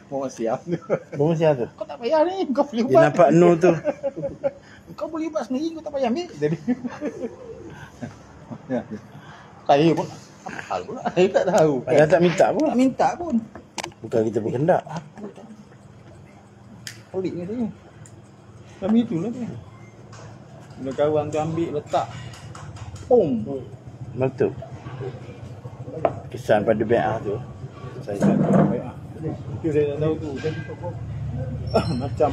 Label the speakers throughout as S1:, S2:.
S1: Mau siap.
S2: Bawa siapa tu?
S1: Kau tak payah ni, kau boleh
S2: Dia
S1: buat.
S2: nampak no tu.
S1: Kau boleh buat sendiri, kau tak payah ambil. Jadi. Ya. Saya pun apa hal pula? Saya tak tahu.
S2: Padahal tak minta pun.
S1: Tak minta pun.
S2: Bukan kita berkendak.
S1: Aku tak. Pelik ni saya. Kami itulah tu. Bila kawan tu ambil letak. Pom.
S2: Betul. Kesan pada be'ah tu. Saya tak tahu.
S1: Baik ah. Itu saya tak tahu tu. Jadi kau macam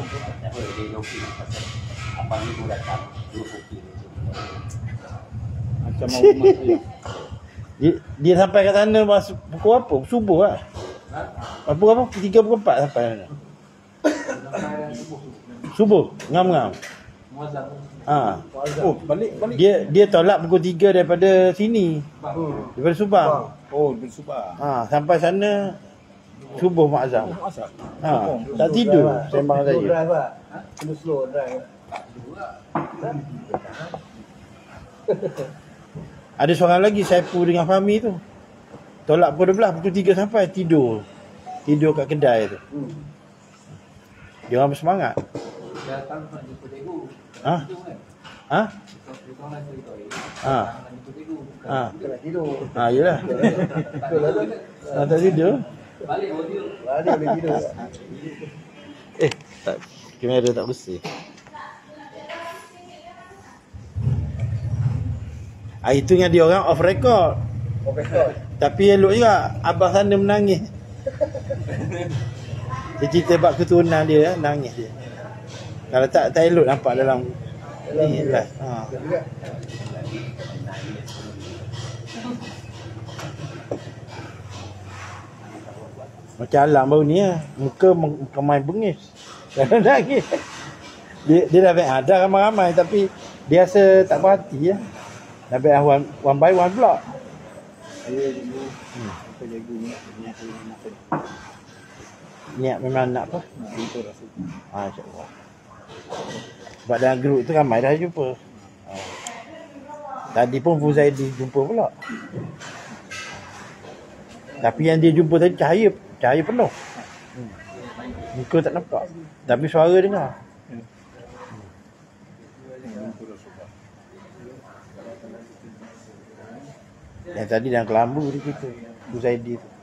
S3: Abang ni tu datang dua kopi ni.
S1: macam rumah saya.
S2: Dia sampai kat sana pukul apa? Subuh lah. Pukul apa? 3:04 sampai sana. Subuh. Ngam-ngam. Ha.
S1: Oh, balik.
S2: Dia tolak pukul 3 daripada sini. Daripada Subang.
S1: Oh, bersubah.
S2: Ha, sampai sana subuh mak azam.
S1: Asal.
S2: Ha, tak tidur sembang saya.
S3: Drive lah. Kena slow drive.
S2: Ada seorang lagi Saipu dengan Fahmi tu. Tolak pukul 12, pukul 3 sampai tidur. Tidur kat kedai tu. Dia orang bersemangat.
S3: Datang nak jumpa cikgu.
S2: Ha? Ha?
S3: Kau nak cerita ni.
S2: Ha.
S3: Nak jumpa cikgu.
S2: Ha.
S3: Kita nak tidur.
S2: Ha, yelah.
S3: Betul lah tu.
S2: Ha, tak tidur.
S3: Balik audio. Balik boleh tidur.
S2: Tak. Kamera tak bersih. Itu yang dia orang off record. Tapi elok juga abang sana menangis. Dia cerita bab keturunan dia, nangis dia. Kalau tak elok nampak dalam ni lah. Ha. Macam Alam baru ni lah. Muka main bengis. Kalau nangis. Dia dah baik ada ramai-ramai tapi dia rasa tak berhati lah. Dah baik one by one pula.
S1: Saya dulu apa jago niat
S2: Niat memang nak apa?
S1: itu rasa.
S2: Ha, insyaAllah. Sebab dalam grup tu ramai dah jumpa. Ha. Tadi pun Fuzaidi jumpa pula. Tapi yang dia jumpa tadi cahaya penuh. Muka tak nampak. Tapi suara dengar. Yang tadi dalam kelambu dia cerita Fuzaidi tu.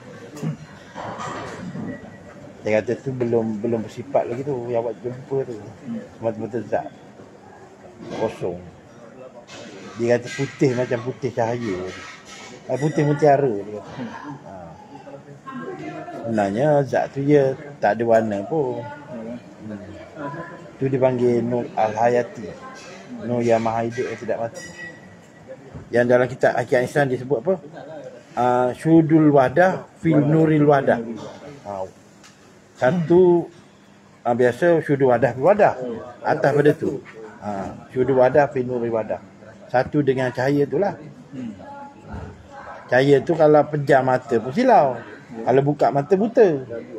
S2: Dia kata tu belum bersifat lagi tu. Yang awak jumpa tu semata-mata zat kosong. Dia kata putih macam putih cahaya. Putih mutiara dia kata. Ha. Sebenarnya zat tu je tak ada warna pun. Tu dipanggil Nur Al-Hayati. Nur yang maha hidup yang tidak mati. Yang dalam kitab Akidah Islam disebut apa? Syudul wadah fil nuril wadah. Satu biasa syudul wadah fil wadah. Atas pada tu. Syudul wadah fil nuril wadah. Satu dengan cahaya tu lah. Cahaya tu kalau pejam mata pun silau. Kalau buka mata buta.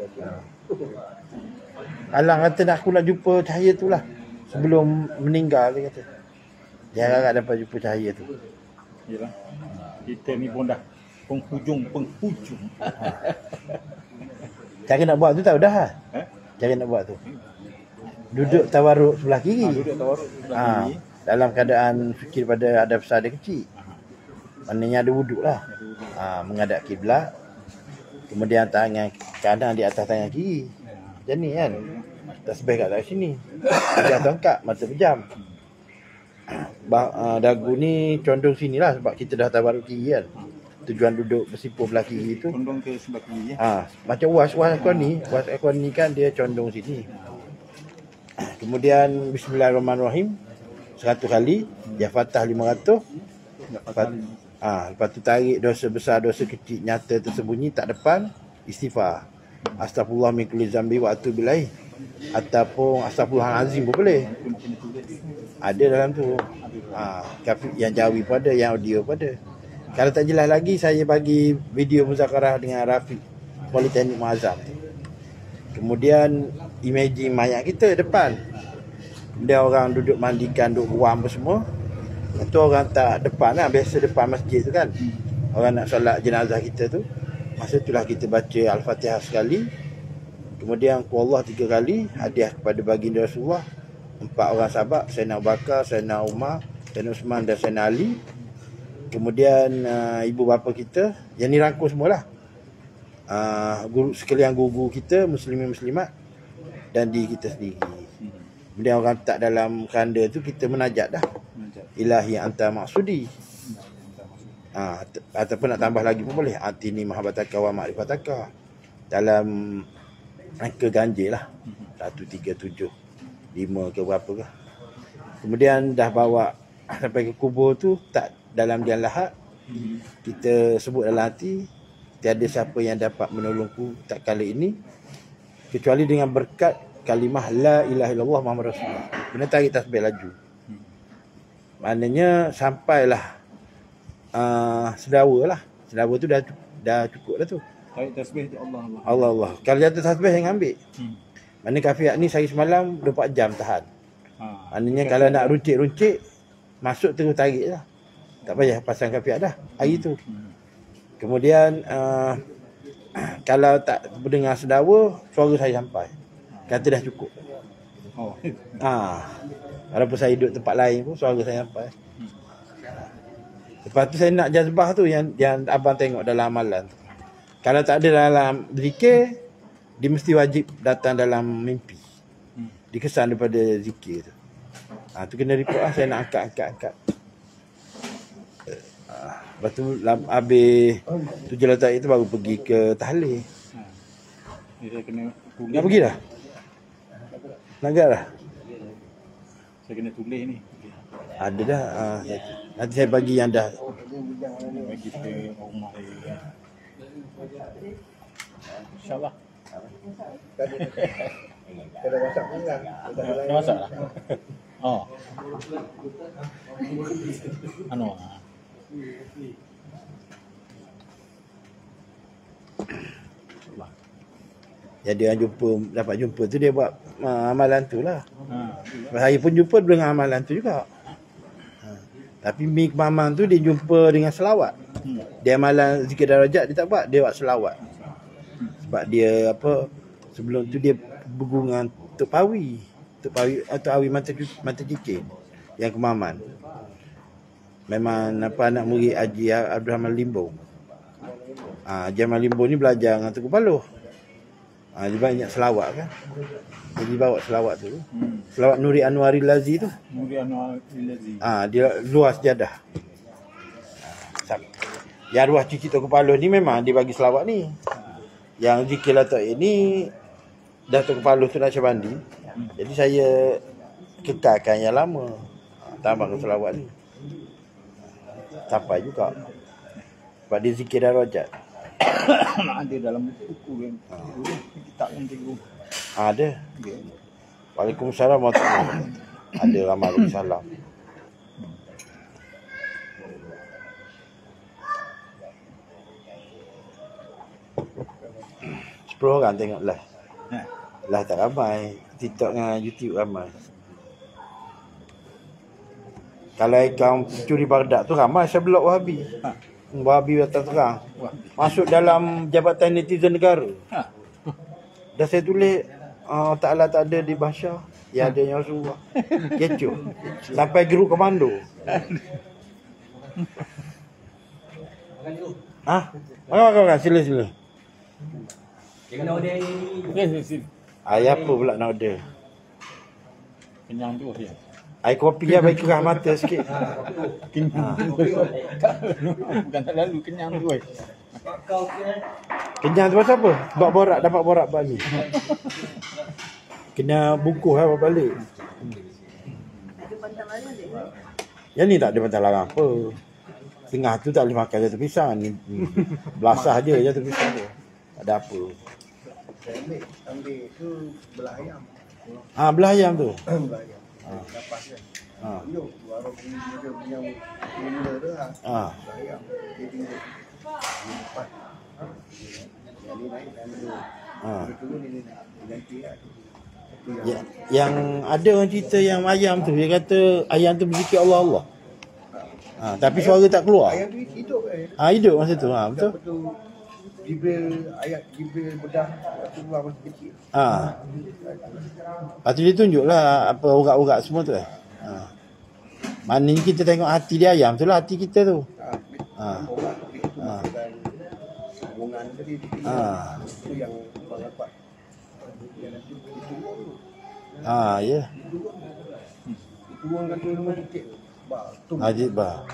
S2: Alang kata aku nak jumpa cahaya tu lah. Sebelum meninggal dia kata. Dia agak dapat jumpa cahaya tu.
S1: Yalah. Kita ni pun dah penghujung.
S2: Cara nak buat tu tahu dah. Cara nak buat tu. Duduk tawarruk sebelah kiri.
S1: Duduk tawaruk sebelah kiri.
S2: Dalam keadaan fikir pada ada besar ada kecil. Maknanya ada wuduk lah. Menghadap kiblat. Kemudian tangan kanan di atas tangan kiri. Macam ni kan. Tasbih kat sini. Pejam tongkat, mata pejam. Dagu ni condong sini lah sebab kita dah tawaruk kiri kan. Tujuan duduk bersipur belah kiri tu
S1: Condong ke sebelah kiri ya.
S2: macam was akhwan ni kan dia condong sini. Kemudian bismillahirrahmanirrahim 100 kali, ya Fatah 500. Lepas tu tarik dosa besar dosa kecil nyata tersembunyi tak depan, istighfar. Astagfirullah min kulli zambi wa atubu ilaih. Ataupun astagfirullahalazim pun boleh. Ada dalam tu. Yang Jawi pun ada, yang audio pun ada. Kalau tak jelas lagi, saya bagi video muzakarah dengan Rafiq Politeknik Muazzam. Kemudian imagine mayat kita depan. Dia orang duduk mandikan, duduk buang apa semua. Itu orang tak depan lah, biasa depan masjid tu kan. Orang nak solat jenazah kita tu. Masa itulah kita baca Al-Fatihah sekali. Kemudian qul Allah 3 kali, hadiah kepada baginda Rasulullah, 4 orang sahabat, Sayyidina Abu Bakar, Sayyidina Umar, Sayyidina Uthman dan Sayyidina Ali. Kemudian ibu bapa kita, yang ni rangkum semualah. Guru sekalian guru kita, muslimin muslimat dan diri kita sendiri. Kemudian orang tak dalam keranda tu kita menajat dah. Ilahi anta maksudi. Ataupun nak tambah lagi pun boleh. Atini mahabbataka wa ma'rifataka. Dalam angka ganjil lah. 1, 3, 7, 5 ke berapa ke. Kemudian dah bawa sampai ke kubur tu, tak dalam diam lahat. Kita sebut dalam hati, tiada siapa yang dapat menolongku tak kala ini kecuali dengan berkat kalimah la ilaha illallah Muhammad Rasulullah. Kena tarik tasbih laju. Maknanya sampailah sedawa lah. Sedawa tu dah cukup dah tu.
S1: Tarik tasbih tu Allah.
S2: Allah Allah. Kalau jatuh tasbih jangan ambil. Maknanya kafiat ni sehari semalam 24 jam tahan. Maknanya kalau nak runcit-runcit, masuk terus tarik lah. Tak payah pasang kafiat dah hari tu. Kemudian kalau tak mendengar sedawa, suara saya sampai. Kata dah cukup. Walaupun saya duduk tempat lain pun suara saya sampai. Lepas tu saya nak jazbah tu yang abang tengok dalam amalan tu. Kalau tak ada dalam zikir, dia mesti wajib datang dalam mimpi. Dikesan daripada zikir tu. Tu kena report lah, saya nak angkat. Lepas tu habis 7 letak itu baru pergi ke tahlil.
S1: Saya kena tulis.
S2: Nak pergi dah? Nak agak dah?
S1: Saya kena tulis ni.
S2: Ada dah. Nanti saya bagi yang dah.
S1: Bagi ke rumah saya. InsyaAllah.
S3: Kalau masak pun kan.
S1: Dah masak lah.
S2: Jadi yang dapat jumpa tu dia buat amalan tu lah. Saya pun jumpa dengan amalan tu juga. Tapi mi kemaman tu dia jumpa dengan selawat. Dia amalan zikir darajat dia tak buat, dia buat selawat. Sebab dia sebelum tu dia bergurungan Tok Pawi atau Awi mata cikin yang kemaman. Memang anak murid Haji Abdul Rahman Limbo. Haji Rahman Limbo ni belajar dengan Tuku Paloh. Dia banyak selawat kan. Jadi bawa selawat tu. Selawat Nuri Anwaril Lazi tu.
S1: Nuri Anwaril Lazi.
S2: Dia luas sejadah. Yang ruah cuci Tuku Paloh ni memang dia bagi selawat ni. Yang zikir latak ini dah Tuku Paloh tu nak Syabandi. Jadi saya kekalkan yang lama. Tambah ke selawat ni. Sampai juga. Sebab dia zikir darajat.
S1: Ada dalam buku kan. Kitab yang cikgu.
S2: Ada. Waalaikumsalam warahmatullahi wabarakatuh. Ada ramai salam. Sepuluh orang tengok live. Live tak ramai. TikTok dengan YouTube ramai. Kalau ikam curi Baghdad tu ramai saya blok Wahabi. Wahabi datang terang. Masuk dalam Jabatan Netizen Negara. Dah saya tulis Ta'ala tak ada di Bahsyah, yang ada yang Rasulullah. Kecoh. Sampai geruk komando. Makan. Sila.
S3: Jangan nak order ni.
S2: Ayah apa pula nak order?
S1: Kenyang tu ya.
S2: Air kopi lah bagi kerah mata sikit.
S1: Kenyang tu. Bukan tak lalu kenyang tu.
S2: Kenyang tu pasal apa? Dapat borak balik. Kena bungkus lah balik. Yang ni tak ada pantang larang apa. Tengah tu tak boleh makan jatuh pisang. Ni belasah je jatuh pisang tu. Tak ada apa.
S3: Ambil tu belah ayam.
S2: Belah ayam tu.
S3: Belah ayam. Lepas kan. Yo, baru punya mula tu lah. Belah ayam. Dia tinggal. Lepas. Yang ni naik dan turun ni ganti lah.
S2: Yang ada orang cerita yang ayam tu, dia kata ayam tu berzikir Allah. Tapi suara tak keluar.
S3: Ayam tu hidup
S2: hidup masa tu. Betul.
S3: Jibril bedah Rasulullah masih kecil.
S2: Lepas tu dia tunjuklah apa urat-urat semua tu. Maknanya kita tengok hati dia ayam tu lah hati kita tu.
S3: Orang itu maksudkan hubungan tadi. Itu yang orang dapat.
S2: Ya.
S3: Itu orang kata rumah sikit.
S2: Ajib bah.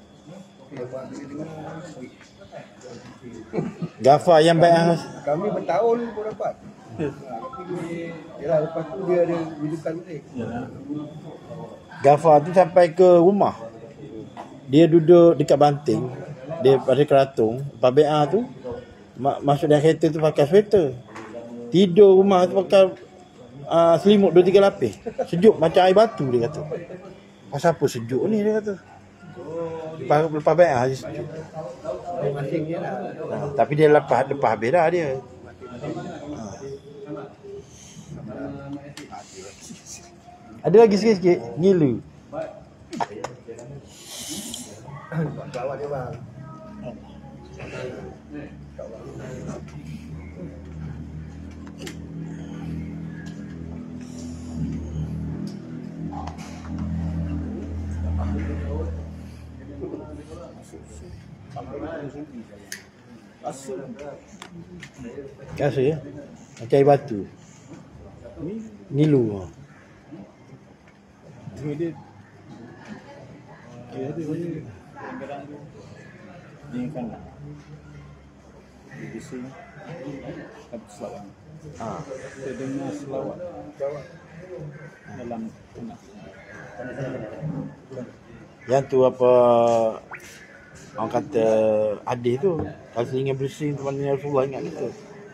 S2: Gafar yang baik.
S3: Kami bertahun pun dapat. Yalah, lepas tu dia ada rujukan balik.
S2: Gafar tu sampai ke rumah. Dia duduk dekat banting. Dia pada keratung. Pabe'a tu masuk dalam kereta tu pakai sweater. Tidur rumah tu pakai selimut 2-3 lapis. Sejuk macam air batu dia kata. Pasal apa sejuk ni dia kata. Lepas Bai'ah je sejuk. Tapi dia lepas habis dah dia. Ada lagi sikit-sikit ngilu.
S3: Lawat dia bang.
S2: Kasut ya. Macam air batu. Ngilu.
S1: Dia ada kadang-kadang tu dia kan lah dia bising tapi selawat dia dengar selawat dalam tengah
S2: Yang tu apa orang kata hadis tu kalau ingin bersih tu mana Rasulullah ingat kita.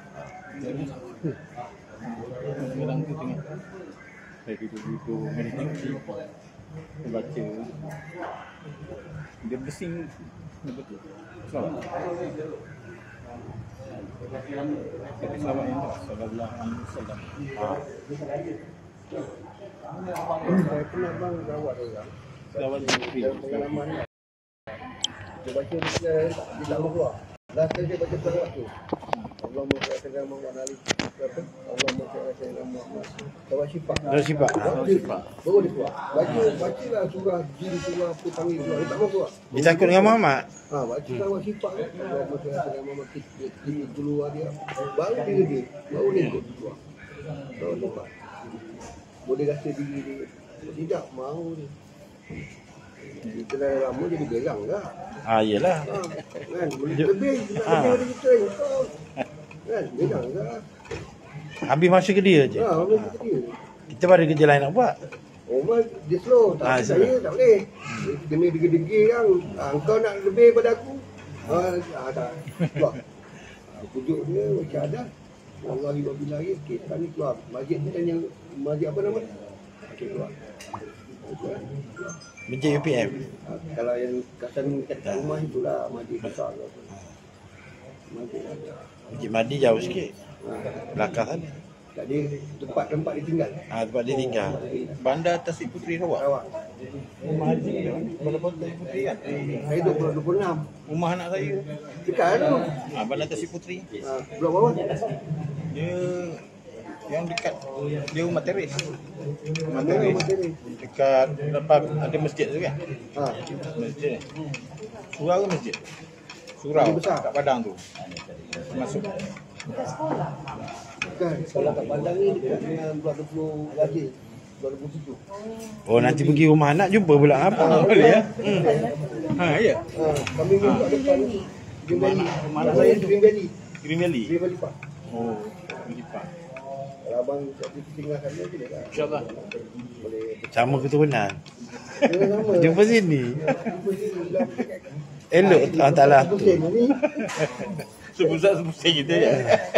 S1: kadang-kadang tu tengok saya duduk meditasi dia baca dia bersing dia betul selawat tapi selawat yang tak sallallahu alaihi wasallam
S3: Saya pernah bang rawat orang.
S1: selawat yang free
S3: Pengalaman ni. Dia baca dia tak mau keluar. Last kali dia baca selawat tu. Allahumma salli ala Muhammad apa? Allahumma salli ala Muhammad. Selawat syifa.
S2: Dah sifat.
S3: Baru dia keluar. Bacalah surah jin surah apa panggil keluar. Dia tak mau keluar.
S2: Dia takut dengan Muhammad.
S3: Baca selawat syifa. Allahumma salli ala Muhammad kita keluar dia. Baru dia ikut keluar. Selawat syifa. Boleh rasa diri dia. Tidak mau dia. Kita dah lama jadi belang lah.
S2: Iyalah.
S3: Kan? Lebih dari kita yang kau. Kan? Belang lah.
S2: Habis masa ke dia je.
S3: Habis ke dia.
S2: Kita pada kerja lain nak buat.
S3: Omar dia slow. Tapi saya tak boleh. Kena degil-degil kan. Kau nak lebih pada aku. Tak. Keluar. Pujuk dia macam ada. Wallahi wa billahi kita ni keluar. Masjid ni kan yang masjid apa nama? Okey keluar.
S2: Masjid UPM.
S3: Kalau yang kat rumah itulah masjid besar. Masjid ada.
S2: Masjid Madi jauh sikit. Belakang sana.
S3: Tadi tempat ditinggal.
S2: Tempat dia tinggal.
S1: Bandar Tasik Puteri Rawak.
S3: Rawak.
S1: Rumah Haji Bandar Tasik Puteri kan?
S3: Saya 26.
S1: Rumah anak saya.
S3: Dekat tu.
S1: Bandar Tasik Puteri.
S3: Blok bawah.
S1: Dia yang dekat dia rumah teres. Rumah teres. Dekat depan ada masjid tu kan? Masjid. Surau ke masjid? Surau besar kat Padang tu. Masuk.
S3: Bukan. Kalau kat Padang ni dekat dengan Blok 20 Wajib. Blok 27.
S2: Oh nanti pergi rumah anak jumpa pula apa?
S1: Boleh ya? Ya.
S3: Kami duduk depan ni. Green Valley.
S1: Mana saya tu?
S3: Green Valley.
S1: Green Valley.
S3: Green Valley Park.
S1: Oh, Green Park.
S3: Kalau abang jadi tinggal sana boleh lah.
S1: InsyaAllah.
S3: Boleh.
S2: Sama keturunan.
S3: Sama.
S2: Jumpa sini.
S3: Jumpa sini lah.
S2: Elok Allah Ta'ala.
S3: Pusing ni.
S1: Sebusat-sebusat kita ya.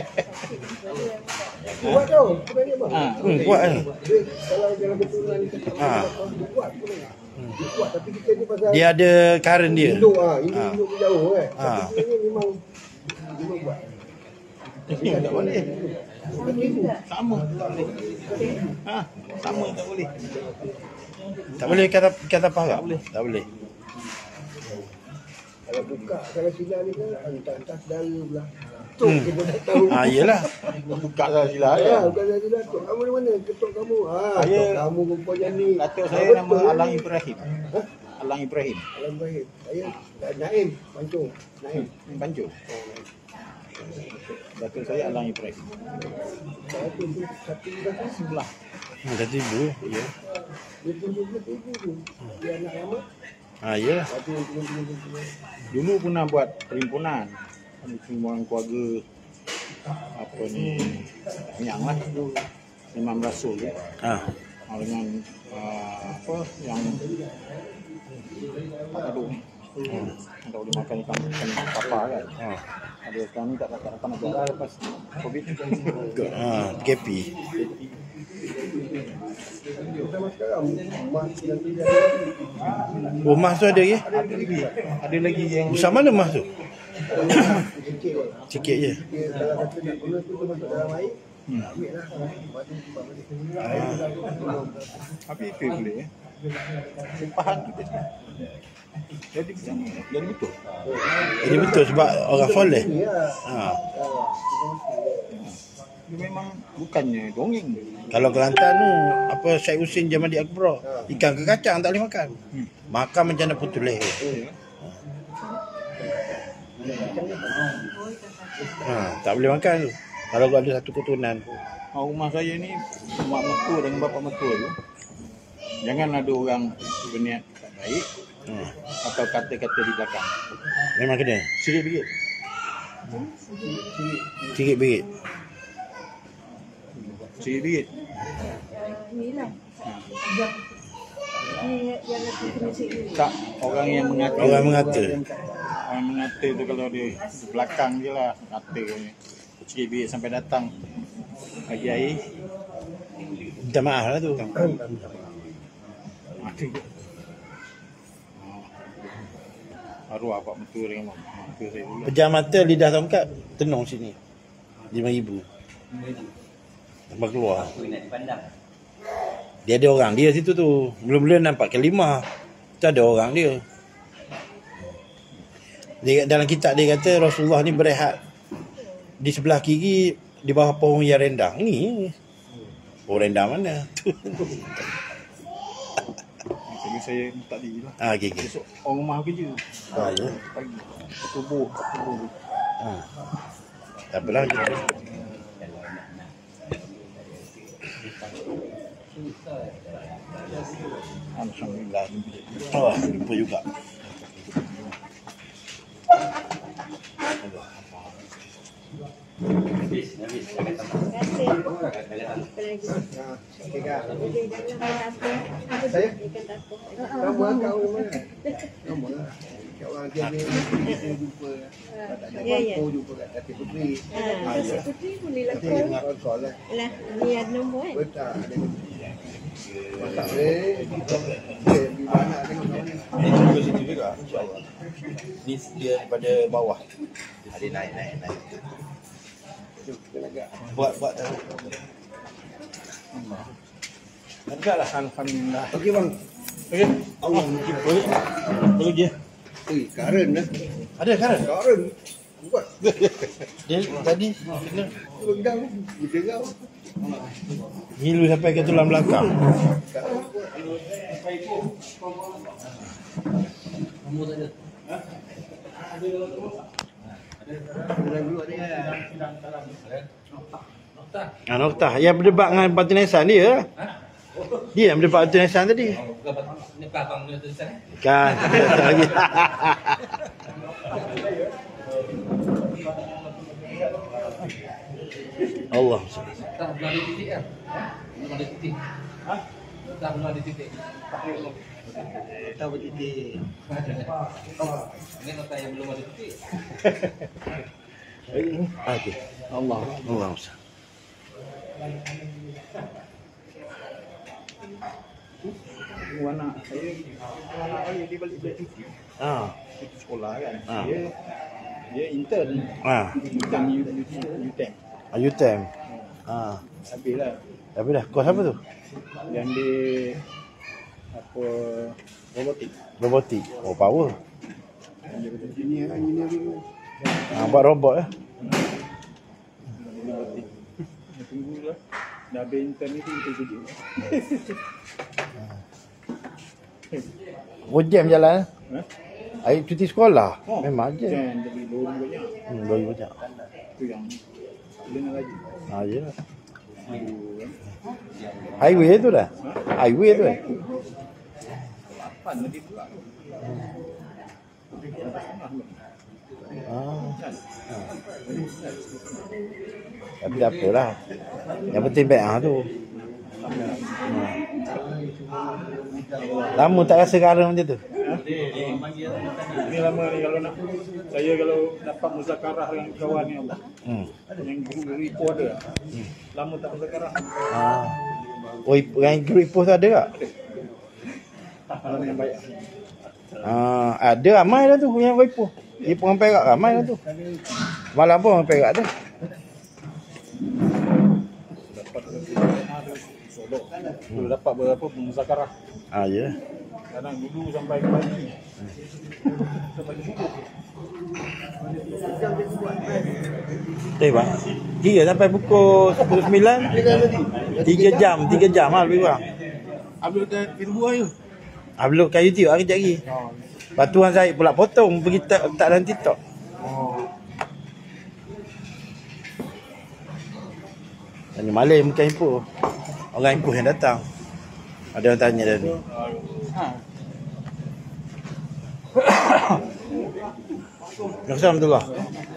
S3: Buat tau. Sebenarnya bang.
S2: Buat kan?
S3: Dia kalau dalam keturunan ni dia buat boleh. Dia buat tapi kita ni pasal
S2: Dia ada current dia.
S3: Induk induk jauh kan. Tapi dia ni memang buat.
S1: Tak boleh. Sama tak boleh. Sama tak boleh.
S2: Tak boleh kata apa tak boleh.
S3: Kalau buka kalau sila ni kan entah saudara belah. Ketuk kita tak tahu.
S2: Yelah.
S1: Buka lah sila
S3: Ya,
S1: ya.
S3: bukan saya Datuk. Kamu di mana? Ketuk kamu.
S1: Saya-
S3: Ketuk kamu rupanya ni.
S1: Datuk saya nama Alang Ibrahim. Alang Ibrahim.
S3: Alang Ibrahim. Saya Naim, Pancung. Naim.
S1: Banjur. Datuk saya Alang Ibrahim.
S3: Saya tu satu dah
S1: Sebelah.
S2: Kata ibu. Ya.
S3: dia tunjuk ibu tu. Dia anak lama.
S2: Yelah.
S3: Satu yang tunggu.
S1: Dulu pernah buat perhimpunan. Perhimpunan keluarga apa ni yang lah Imam Rasul ya. Dengan apa yang tak ada tak boleh makan ikan kapal kan. Ada kami tak nak jual lepas Covid ni.
S2: PKP.
S3: Sama sekarang emas yang tidak
S2: Emas tu ada ke?
S1: Ada lagi yang
S2: Besar mana emas tu?
S3: kecil.
S2: Sikit je.
S3: Dia kalau kata nak guna tu masuk dalam air. Ambil lah. Lepas tu simpan balik.
S1: tapi itu boleh ya. Simpahan tu dia. Jadi macam ni. Jadi betul.
S2: Jadi betul sebab orang soleh.
S3: Ya.
S1: Dia memang bukannya dongeng.
S2: Kalau Kelantan tu apa Syed Husin Jamadi Akbar, ikan ke kacang tak boleh makan. Makan macam nak putus leher. Tak boleh makan tu. Kalau ada satu keturunan.
S1: Rumah saya ni mak mertua dengan bapa mertua tu. Jangan ada orang berniat tak baik atau kata-kata di belakang.
S2: Memang kena.
S1: Sikit bingit.
S2: Sikit bingit.
S1: Sikit bingit.
S4: Inilah. Ni yang nak kena cik.
S1: Tak orang yang mengata.
S2: Orang mengata.
S1: Orang mengata tu kalau dia di belakang je lah kata ni. Sikit bingit sampai datang. Bagi air.
S2: Minta maaf lah tu.
S1: Mati. Arwah pak mertua dengan mak mertua saya dulu.
S2: Pejam mata lidah tongkat tenung sini. 5,000. Tambah keluar. Dia ada orang dia situ tu. Belum-belum nampak kalimah. Tu ada orang dia. Dalam kitab dia kata Rasulullah ni berehat di sebelah kiri di bawah pohon yang rendang. Ni pohon rendang mana?
S1: Jadi saya tadi lah.
S2: Okey.
S1: Besok orang rumah kerja.
S2: Ya.
S1: Pagi. Subuh.
S2: Tak apalah.
S1: Alhamdulillah.
S2: Lupa juga.
S3: Saya? Kamu akak orang mana? Kamu lah. Orang dia ni jumpa. Tak ada apa jumpa kat Kati Puteri.
S4: Kati Puteri boleh lah
S3: Nanti
S4: call.
S3: dia call lah.
S4: Lah, ni ada nombor kan?
S3: Betul. Tak boleh. Dia di mana tengok kawan ni.
S2: Ini juga situ juga, insyaAllah. Ni dia daripada bawah. Ada naik. Buat tahu.
S1: Enggak lah, alhamdulillah.
S3: Okey bang.
S1: Okey.
S3: Allah
S1: Boleh je.
S3: karen dah.
S2: Ada kan?
S3: Karen. Buat.
S2: Dia tadi kena
S3: Pegang. Pegang.
S2: ngilu sampai ke tulang belakang. Noktah yang berdebat dengan Batin Hasan dia. Dia yang berdebat Batin Hasan tadi. Kan, tak lagi. Allah.
S5: Tak belum ada titik kan? Belum ada titik. Tak belum ada titik.
S3: Tak bertitik.
S5: Ini nota yang belum ada titik.
S2: Okey. Allah.
S1: Anak saya dia balik cuti. Cuti sekolah kan. Dia intern. Intern UTM.
S2: UTM.
S1: Habis lah.
S2: Tapi dah kos apa tu?
S1: Yang dia apa
S2: Robotik. Oh, power.
S3: Engineering.
S2: Buat robot
S1: Tunggulah. Dah habis intern ni kita kerja.
S2: Jam jalan.
S1: Ha?
S2: Air cuti sekolah.
S1: Oh,
S2: Memang je.
S1: Jangan jadi lori banyak.
S2: Lori banyak.
S1: Tu yang kena lagi.
S2: Yelah. Highway tu dah. Highway tu.
S1: Lapan tadi pula.
S2: Tapi tak apalah. Yang penting baik tu. Lama tak rasa garam macam tu.
S1: Ini lama ni kalau nak saya kalau dapat muzakarah dengan kawan ni Allah. Yang guru ripo ada. Lama tak muzakarah.
S2: Oh, yang group post ada tak?
S1: Kalau yang baik.
S2: Ada ramai dah tu yang Waipo. Dia orang Perak ramai dah tu. Malam pun orang Perak ada.
S1: Dapat berapa muzakarah.
S2: Ya.
S1: Kadang dulu sampai ke pagi.
S2: Bang. Kira sampai pukul 10.09 3 jam lah lebih kurang.
S1: Upload ke Facebook ayo.
S2: Upload kat YouTube kejap lagi. Lepas tu Tuan Zaid pula potong pergi tak dalam TikTok. Tanya malam bukan info. Orang info yang datang. Ada orang tanya dah ni. Alhamdulillah.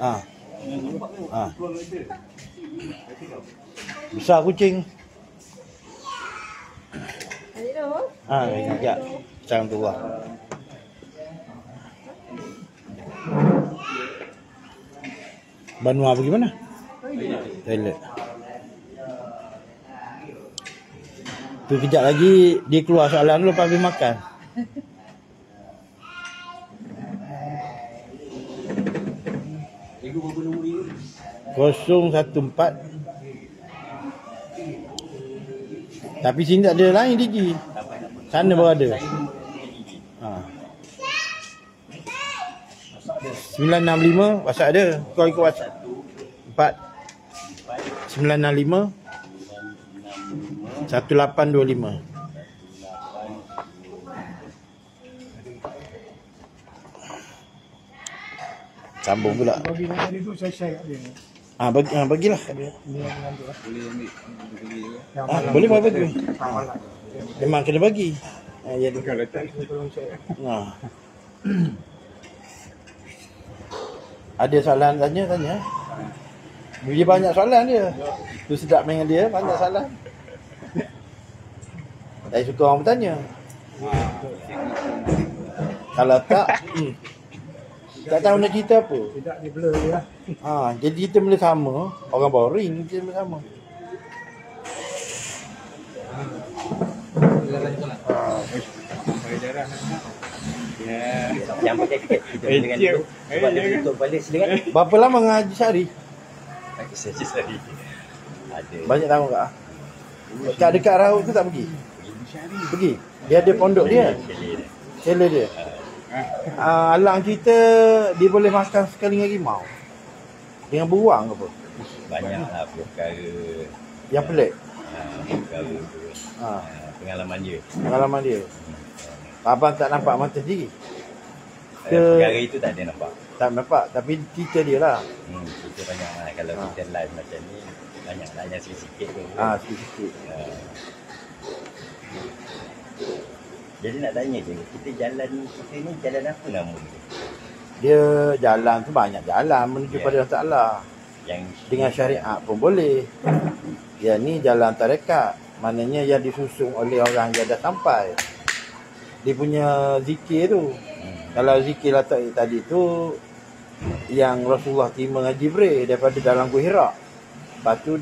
S2: Besar kucing. Ya. Alhamdulillah. Banua pergi mana? Toilet. Tu kejap lagi dia keluar soalan dulu lepas habis makan.
S3: Ego berapa nombor ni?
S2: 014. Tapi sini tak ada lain Digi. Sana baru ada. 965 WhatsApp ada. Kau ikut WhatsApp 4 965 1825. Sambung pula.
S1: Bagi tadi tu saya share kat dia.
S2: Bagilah.
S1: Boleh
S2: Boleh bagi. Memang kena bagi. Ya tu.
S1: Kalau tak tolong share.
S2: Ada soalan tanya. Dia banyak soalan dia. Tu sedap main dengan dia, banyak soalan. Saya suka orang bertanya. Kalau tak tak tahu nak cerita apa.
S1: Tidak dia blur dia.
S2: Jadi kita mula sama, orang boring kita mula sama.
S6: Yang pakai tiket kita dengan itu. Sebab dia tutup balik silakan.
S2: Berapa lama ngaji sehari?
S6: Pakai saja sehari. Ada.
S2: Banyak tahu tak? Kat dekat Raut tu tak pergi? Pergi. Dia ada pondok dia. Chalet dia. Alang cerita dia boleh makan sekali dengan rimau. Dengan beruang ke apa?
S6: Banyaklah perkara
S2: Yang pelik.
S6: perkara pengalaman dia.
S2: Pengalaman dia. Abang tak nampak mata sendiri?
S6: Perkara itu tak ada nampak.
S2: Tak nampak. Tapi cerita dia lah.
S6: Kita banyaklah. Kalau kita live macam ni, banyaklah yang sikit-sikit tu.
S2: Sikit-sikit.
S6: Jadi nak tanya je, kita jalan kita ni jalan apa nama dia?
S2: Dia jalan tu banyak jalan menuju pada Allah Ta'ala.
S6: Yang
S2: Dengan syariat pun boleh. Dia ni jalan tarekat. Maknanya yang disusung oleh orang yang dah sampai. Dia punya zikir tu. Kalau zikir latak tadi tu yang Rasulullah terima dengan Jibril daripada dalam Gua Hira. Lepas tu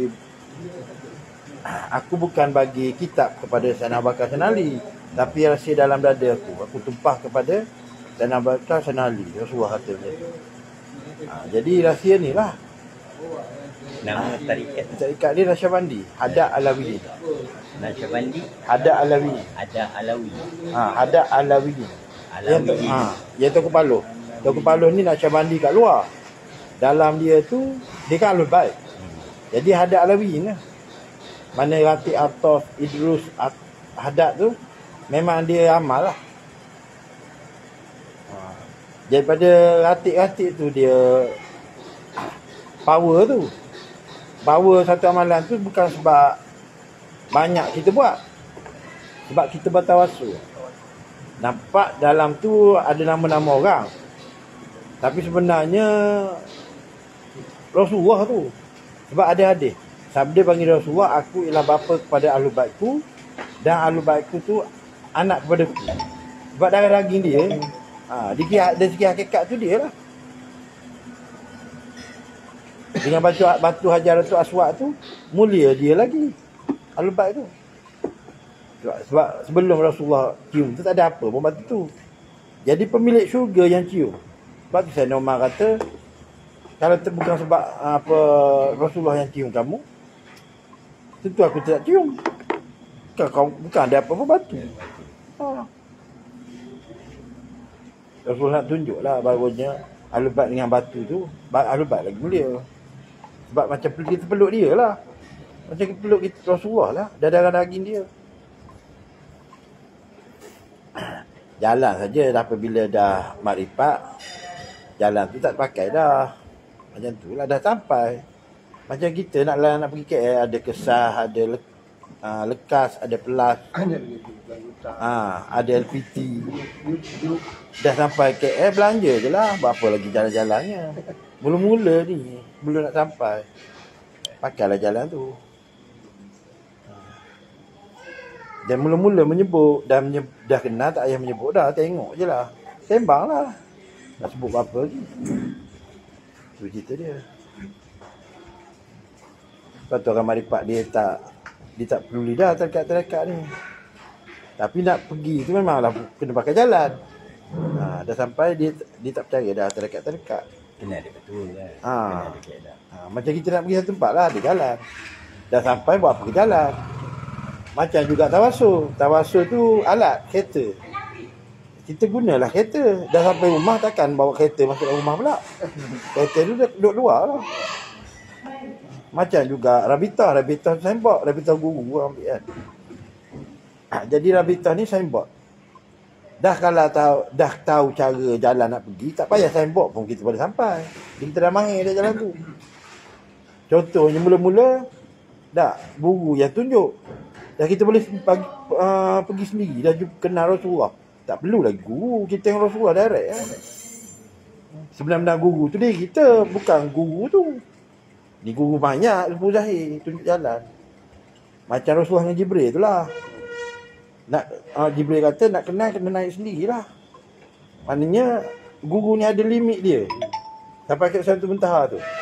S2: aku bukan bagi kitab kepada Sayyidina Abu Bakar Sanali, tapi rahsia dalam dada aku tumpah kepada Sayyidina Abu Bakar Sanali. Rasulullah kata macam tu. Jadi rahsia ni lah.
S6: nama
S2: Tarikat dia Nasyabandi, Haddad Alawi.
S6: Nasyabandi,
S2: Haddad Alawi.
S6: ada Alawi.
S2: Haddad Alawi.
S6: Alawi.
S2: Yang Tokoh Paloh. Tokoh Paloh ni Nasyabandi kat luar. Dalam dia tu dia kan alul baik. Jadi Hadad Alawiyyin lah. Mana Ratib Atas Idrus Hadad tu memang dia amal lah. Daripada Ratib tu dia power tu. Power satu amalan tu bukan sebab banyak kita buat. Sebab kita bertawassul. Nampak dalam tu ada nama-nama orang. Tapi sebenarnya Rasulullah tu. Sebab ada hadis. Sabda bagi Rasulullah, aku ialah bapa kepada ahli baitku dan ahli baitku tu anak kepada aku. Sebab darah daging dia, dari segi hakikat tu dia lah. Dengan batu Hajaratul Aswad tu, mulia dia lagi. Ahli bait tu. Sebab sebelum Rasulullah cium tu tak ada apa pun batu tu. Jadi pemilik syurga yang cium. Sebab tu Sayyidina Umar kata, kalau bukan sebab apa Rasulullah yang cium kamu, tentu aku tidak cium. Bukan ada apa-apa batu. Rasulullah nak tunjuklah bahawanya ahli bait dengan batu tu, ahli bait lagi mulia. Sebab macam kita peluk dia lah. Macam kita peluk Rasulullah lah. Darah daging dia. Jalan saja apabila dah makrifat, jalan tu tak pakai dah. Macam tu lah dah sampai. Macam kita nak pergi KL, ada Kesah, ada Lekas, ada Pelas, ada LPT. Dah sampai KL, belanja je lah. Berapa lagi jalan-jalannya. Mula-mula ni, belum nak sampai, pakailah jalan tu. Dan mula-mula menyebut, dah kenal tak payah menyebut dah. Tengok je lah, sembang lah. Nak sebut apa lagi. Itu cerita dia. Lepas tu orang marifat dia tak peduli dah terdekat-terdekat ni. Tapi nak pergi tu memanglah kena pakai jalan. Dah sampai dia tak percaya dah terdekat-terdekat.
S6: Kena ada betul lah. Kena ada keadaan.
S2: Macam kita nak pergi satu tempat lah, ada jalan. Dah sampai buat apa ke jalan. Macam juga tawassul. Tawassul tu alat, kereta. Kita gunalah kereta. Dah sampai rumah takkan bawa kereta masuk dalam rumah pula. Kereta tu duduk luar lah. Macam juga Rabitah signboard. Rabitah guru ambil kan. Jadi Rabitah ni signboard. Kalau tahu cara jalan nak pergi, tak payah signboard pun kita boleh sampai. Kita dah mahir dah jalan tu. Contohnya mula-mula guru yang tunjuk. Dah kita boleh pergi sendiri. Dah kenal Rasulullah. Tak perlu lagi guru. Kita yang Rasulullah direct kan. Sebenarnya guru tu dia kita, bukan guru tu. Ni guru banyak Sepuh Zahir tunjuk jalan. Macam Rasulullah dengan Jibril tu lah. Jibril kata nak kenal kena naik sendirilah. Maknanya guru ni ada limit dia. Sampai ke satu muntaha tu.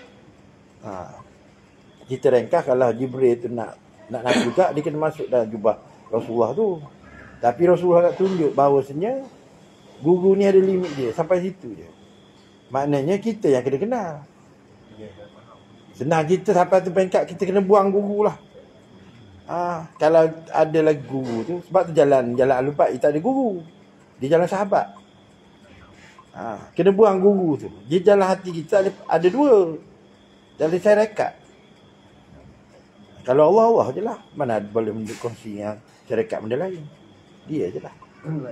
S2: Kita ringkas kalau Jibril tu nak juga, dia kena masuk dalam jubah Rasulullah tu. Tapi Rasulullah nak tunjuk bahawasanya guru ni ada limit dia. Sampai situ je. Maknanya kita yang kena kenal. Senang kita sampai tu peringkat kita kena buang guru lah. Kalau ada lagi guru tu, sebab tu jalan Al-Bait tak ada guru. Dia jalan sahabat. Kena buang guru tu. Dia jalan hati kita ada dua. Jalan syarikat. Kalau Allah je lah. Mana boleh kongsi dengan syarikat benda lain. Dia je lah.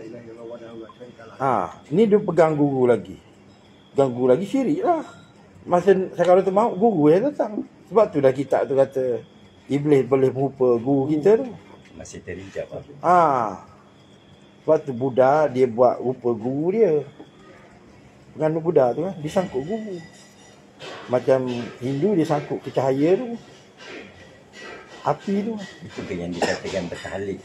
S2: Ni dia pegang guru lagi. Pegang guru lagi syirik lah. Masa sekarang tu mau guru yang datang. Sebab tu dah kitab tu kata Iblis boleh merupa guru kita tu.
S6: Masih terijab lah.
S2: Sebab tu Buddha dia buat rupa guru dia. Penganut Buddha tu kan, dia sangkut guru. Macam Hindu dia sangkut ke cahaya tu. Api tu.
S6: Itu ke yang dikatakan bertahlik.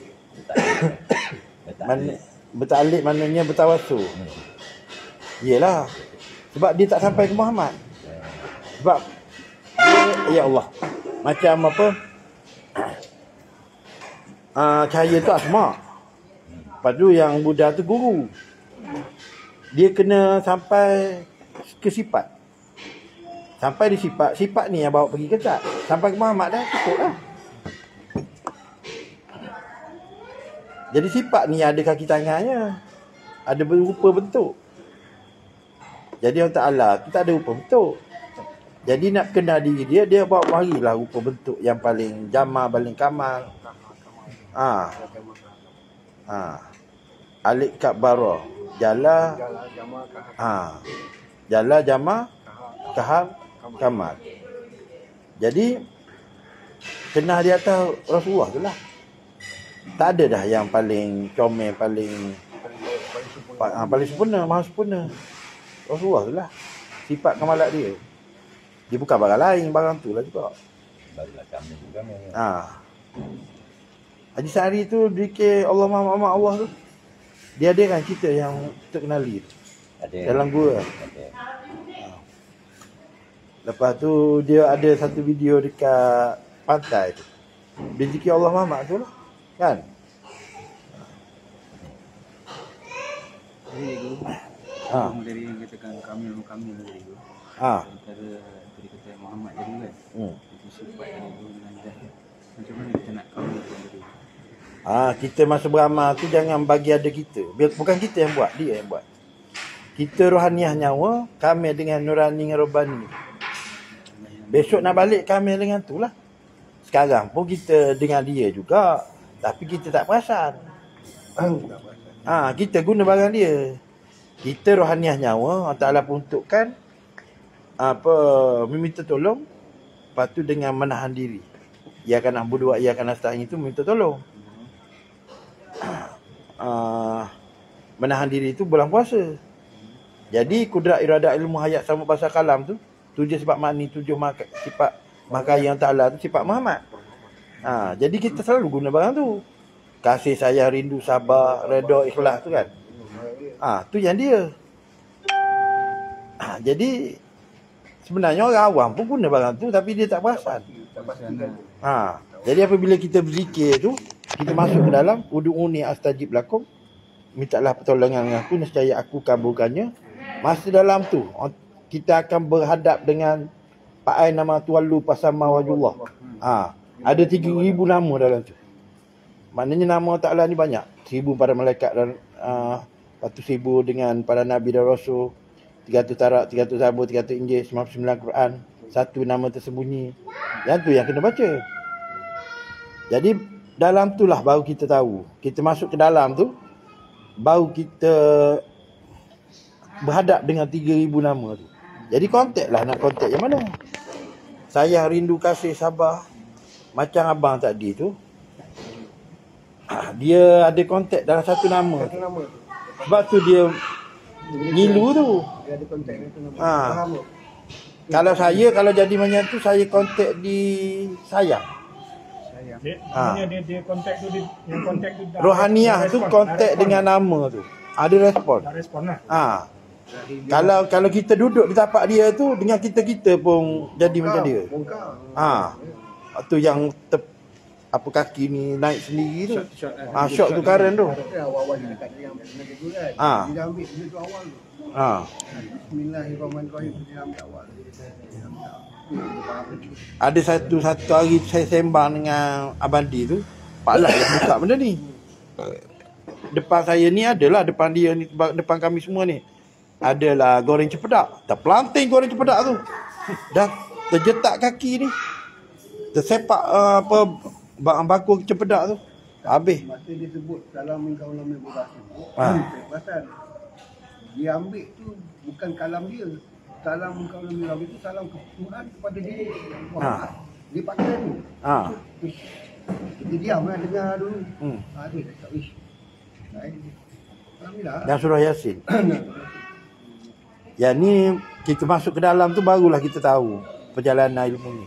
S2: Bertahlik maknanya bertawassul. Yelah. Sebab dia tak sampai ke Muhammad. Sebab dia, ya Allah, macam apa, cahaya tu asma. Lepas tu yang Buddha tu guru. Dia kena sampai ke sifat. Sampai di sifat ni yang bawa pergi ke zat. Sampai ke Muhammad dah cukup lah. Jadi sifat ni ada kaki tangannya, ada berupa bentuk. Jadi Allah Ta'ala tu tak ada rupa bentuk. Jadi nak kenal diri dia, dia bawa marilah rupa bentuk yang paling jamal, paling kamal. Alik Kabara, Jala, Jala, Jama, Kaham, Kamal. Jadi kenal di atas Rasulullah tu lah. Tak ada dah yang paling comel, paling sempurna, maha sempurna. Rasulullah tu lah. Sifat kamalat dia. Dia bukan barang lain, barang tu lah juga.
S6: Barulah kami juga memang.
S2: Haji Sari tu zikir Allah Muhammad Allah tu. Dia ada kan cerita yang kita kenali tu.
S6: Ada.
S2: Dalam gua.
S6: Ada.
S2: Lepas tu dia ada satu video dekat pantai tu. Dia zikir Allah Muhammad tu lah. Kan?
S7: Jadi itu dari yang katakan kamil tadi itu. Antara tadi kata Muhammad tadi kan. Itu sifat yang itu dengan zahir. Macam mana kita nak kamil itu tadi?
S2: Kita masa beramal tu jangan bagi ada kita. Bukan kita yang buat, dia yang buat. Kita rohaniah nyawa, kamil dengan nurani dengan robani. Besok nak balik kamil dengan tu lah. Sekarang pun kita dengan dia juga, tapi kita tak perasan. Kita guna barang dia. Kita rohaniah nyawa, Allah Ta'ala peruntukkan meminta tolong. Lepas tu dengan menahan diri. Ia akan na'budu wa ia akan nasta'in itu meminta tolong. Menahan diri itu bulan puasa. Jadi kudrat iradah ilmu hayat sama bahasa kalam tu, 7 sifat makni, 7 sifat makaya yang Ta'ala tu sifat Muhammad. Jadi kita selalu guna barang tu. Kasih, sayang, rindu, sabar, redha, ikhlas tu kan. Tu yang dia. Jadi sebenarnya orang awam pun guna barang tu tapi dia tak perasan. Jadi apabila kita berzikir tu, kita masuk ke dalam ud'uni astajib lakum, mintalah pertolongan dengan aku nescaya aku kabulkannya. Masa dalam tu kita akan berhadap dengan pakai nama tuallu pasama wajullah. Ada 3,000 nama dalam tu. Maknanya nama Ta'ala ni banyak. 1,000 para malaikat dan 1,000 dengan para nabi dan rasul, 300 tarak, 300 zabur, 300 injil, 99 Quran, 1 nama tersembunyi. Yang tu yang kena baca. Jadi dalam tu lah baru kita tahu. Kita masuk ke dalam tu, baru kita berhadap dengan 3,000 nama tu. Jadi kontak lah, nak kontak yang mana. Sayang, rindu, kasih, sabar. Macam abang tadi tu, dia ada kontak dalam satu nama. Sebab tu dia ngilu tu.
S3: Dia ada kontak itu nama.
S2: Kalau saya, kalau jadi macam tu, saya kontak di sayang.
S8: Dia kontak tu, yang kontak tu
S2: rohaniah tu kontak dengan nama tu. Ada respon.
S8: Tak respon lah.
S2: Kalau kita duduk di tapak dia tu, dengan kita pun jadi macam dia. Tu yang kaki ni naik sendiri tu. Shot tu karen tu.
S3: Awal-awal dekat dia yang benar tu kan. Dia ambil duit tu awal tu. Bismillahirrahmanirrahim. Dia ambil awal.
S2: Ada satu hari saya sembang dengan Abandi tu, Pak Lah yang buka benda ni. Depan saya ni adalah, depan dia ni, depan kami semua ni, adalah goreng cepedak. Terpelanting goreng cepedak tu. Dah terjetak kaki ni. Tersepak bangku cepedak tu. Habis.
S3: Masa dia sebut salam min kaulam min Ibrahim. Pasal dia ambil tu bukan kalam dia. Salam min kaulam min Ibrahim itu salam ke Tuhan kepada dia. Dia pakai tu. Kita diam lah, dengar dulu. Dia kata, alhamdulillah.
S2: Dan surah Yasin. Yang ni kita masuk ke dalam tu barulah kita tahu perjalanan ilmu ni.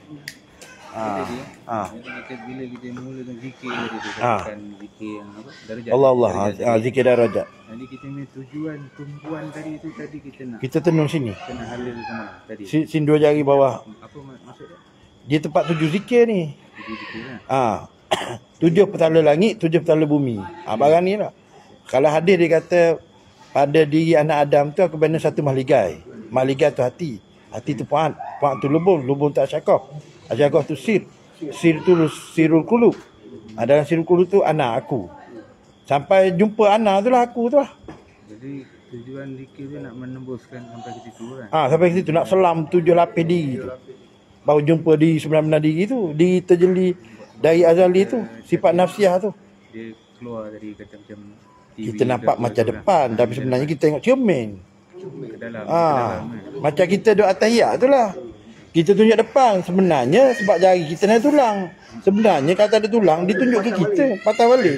S7: Bila kita mulakan zikir tadi tu, katakan zikir yang apa? Darajat.
S2: Allah. Zikir darajat.
S7: Jadi kita punya tujuan tumpuan tadi tu, tadi kita nak.
S2: Kita tenung sini.
S7: Kena halil ke mana tadi?
S2: Sini 2 jari bawah.
S7: Apa maksud dia?
S2: Dia tempat 7 zikir ni.
S7: 7 zikir lah.
S2: 7 petala langit, 7 petala bumi. Barang ni lah. Kalau hadis dia kata pada diri anak Adam tu aku bina satu mahligai. Mahligai tu hati. Hati tu puan tu lubung tu asyakah. Asyakah tu sir tu sirul qulub. Dalam sirul qulub tu anak aku. Sampai jumpa anak tu lah aku tu lah.
S7: Jadi Tujuan zikir tu nak menembuskan sampai ke situ kan.
S2: Sampai ke situ nak selam 7 lapis diri tu. Baru jumpa diri sebenar-benar diri tu. Diri terjeli dari azali tu. Sifat nafsiah tu.
S7: Dia keluar dari kata macam TV,
S2: Kita nampak macam depan. Tapi sebenarnya kita tengok cermin.
S7: ke dalam,
S2: Macam kita duduk atas hiak tu lah. Kita tunjuk depan. Sebenarnya sebab jari kita ni tulang. Sebenarnya kata ada tulang, ditunjuk ke kita. Patah balik.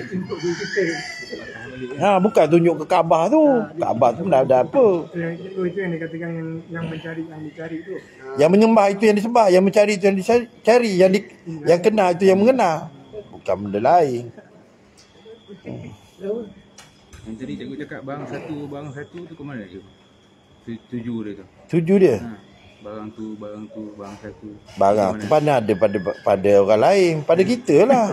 S2: Bukan tunjuk ke Kaabah tu. Kaabah tu dah ada apa.
S8: Itu yang dikatakan yang mencari, yang dicari tu.
S2: Yang menyembah itu yang disembah, yang mencari itu yang dicari, yang kena itu yang mengena. Bukan benda lain.
S7: Yang tadi cikgu cakap barang satu tu ke mana je? Tuju dia tu.
S2: Tuju dia.
S7: Barang satu.
S2: Barang tu mana ada pada orang lain, pada kita lah.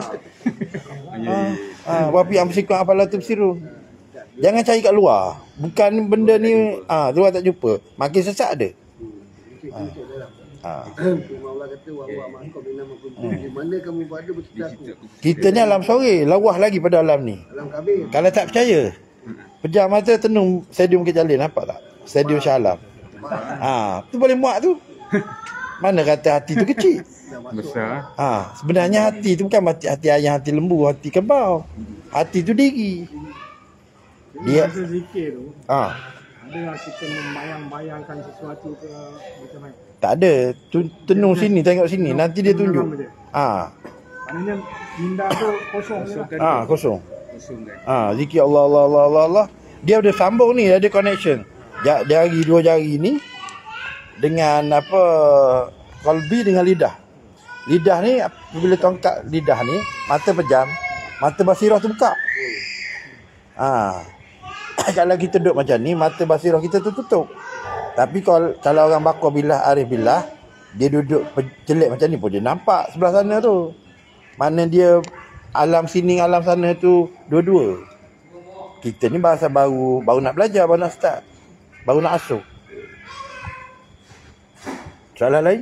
S2: Wafi amsikum afala tubsirun. Jangan cari kat luar. Bukan benda ni luar tak jumpa. Makin sesat ada.
S3: Allah kata wa ma'akum di mana kamu berada bersama aku.
S2: Kita ni alam sore, lawah lagi pada alam ni.
S3: Alam kabir.
S2: Kalau tak percaya, pejam mata tenung Stadium Bukit Jalil, nampak tak? Stadium Shah Alam. Tu boleh muat tu. Mana kata hati tu kecil?
S7: Besar.
S2: Sebenarnya hati tu bukan hati ayam, hati lembu, hati kembau. Hati tu diri. Dia
S8: Masa zikir tu, ada kita membayang-bayangkan sesuatu ke macam mana?
S2: tak ada. Tenung sini, tengok sini, nanti dia tunjuk.
S8: Maknanya minda tu kosong je lah.
S2: Kosong.
S7: Kan.
S2: Zikir Allah. Dia ada sambung ni, ada connection. Jari, dua jari ni dengan apa, qalbi dengan lidah. Lidah ni bila tongkat lidah ni, mata pejam, mata basirah tu buka. Kalau kita duduk macam ni, mata basirah kita tu tutup. Tapi kalau orang bakar billah, arif billah, dia duduk celik macam ni pun dia nampak sebelah sana tu. Mana dia alam sini, alam sana tu dua-dua. Kita ni bahasa baru nak belajar, baru nak start, baru nak asuh. Soalan lain?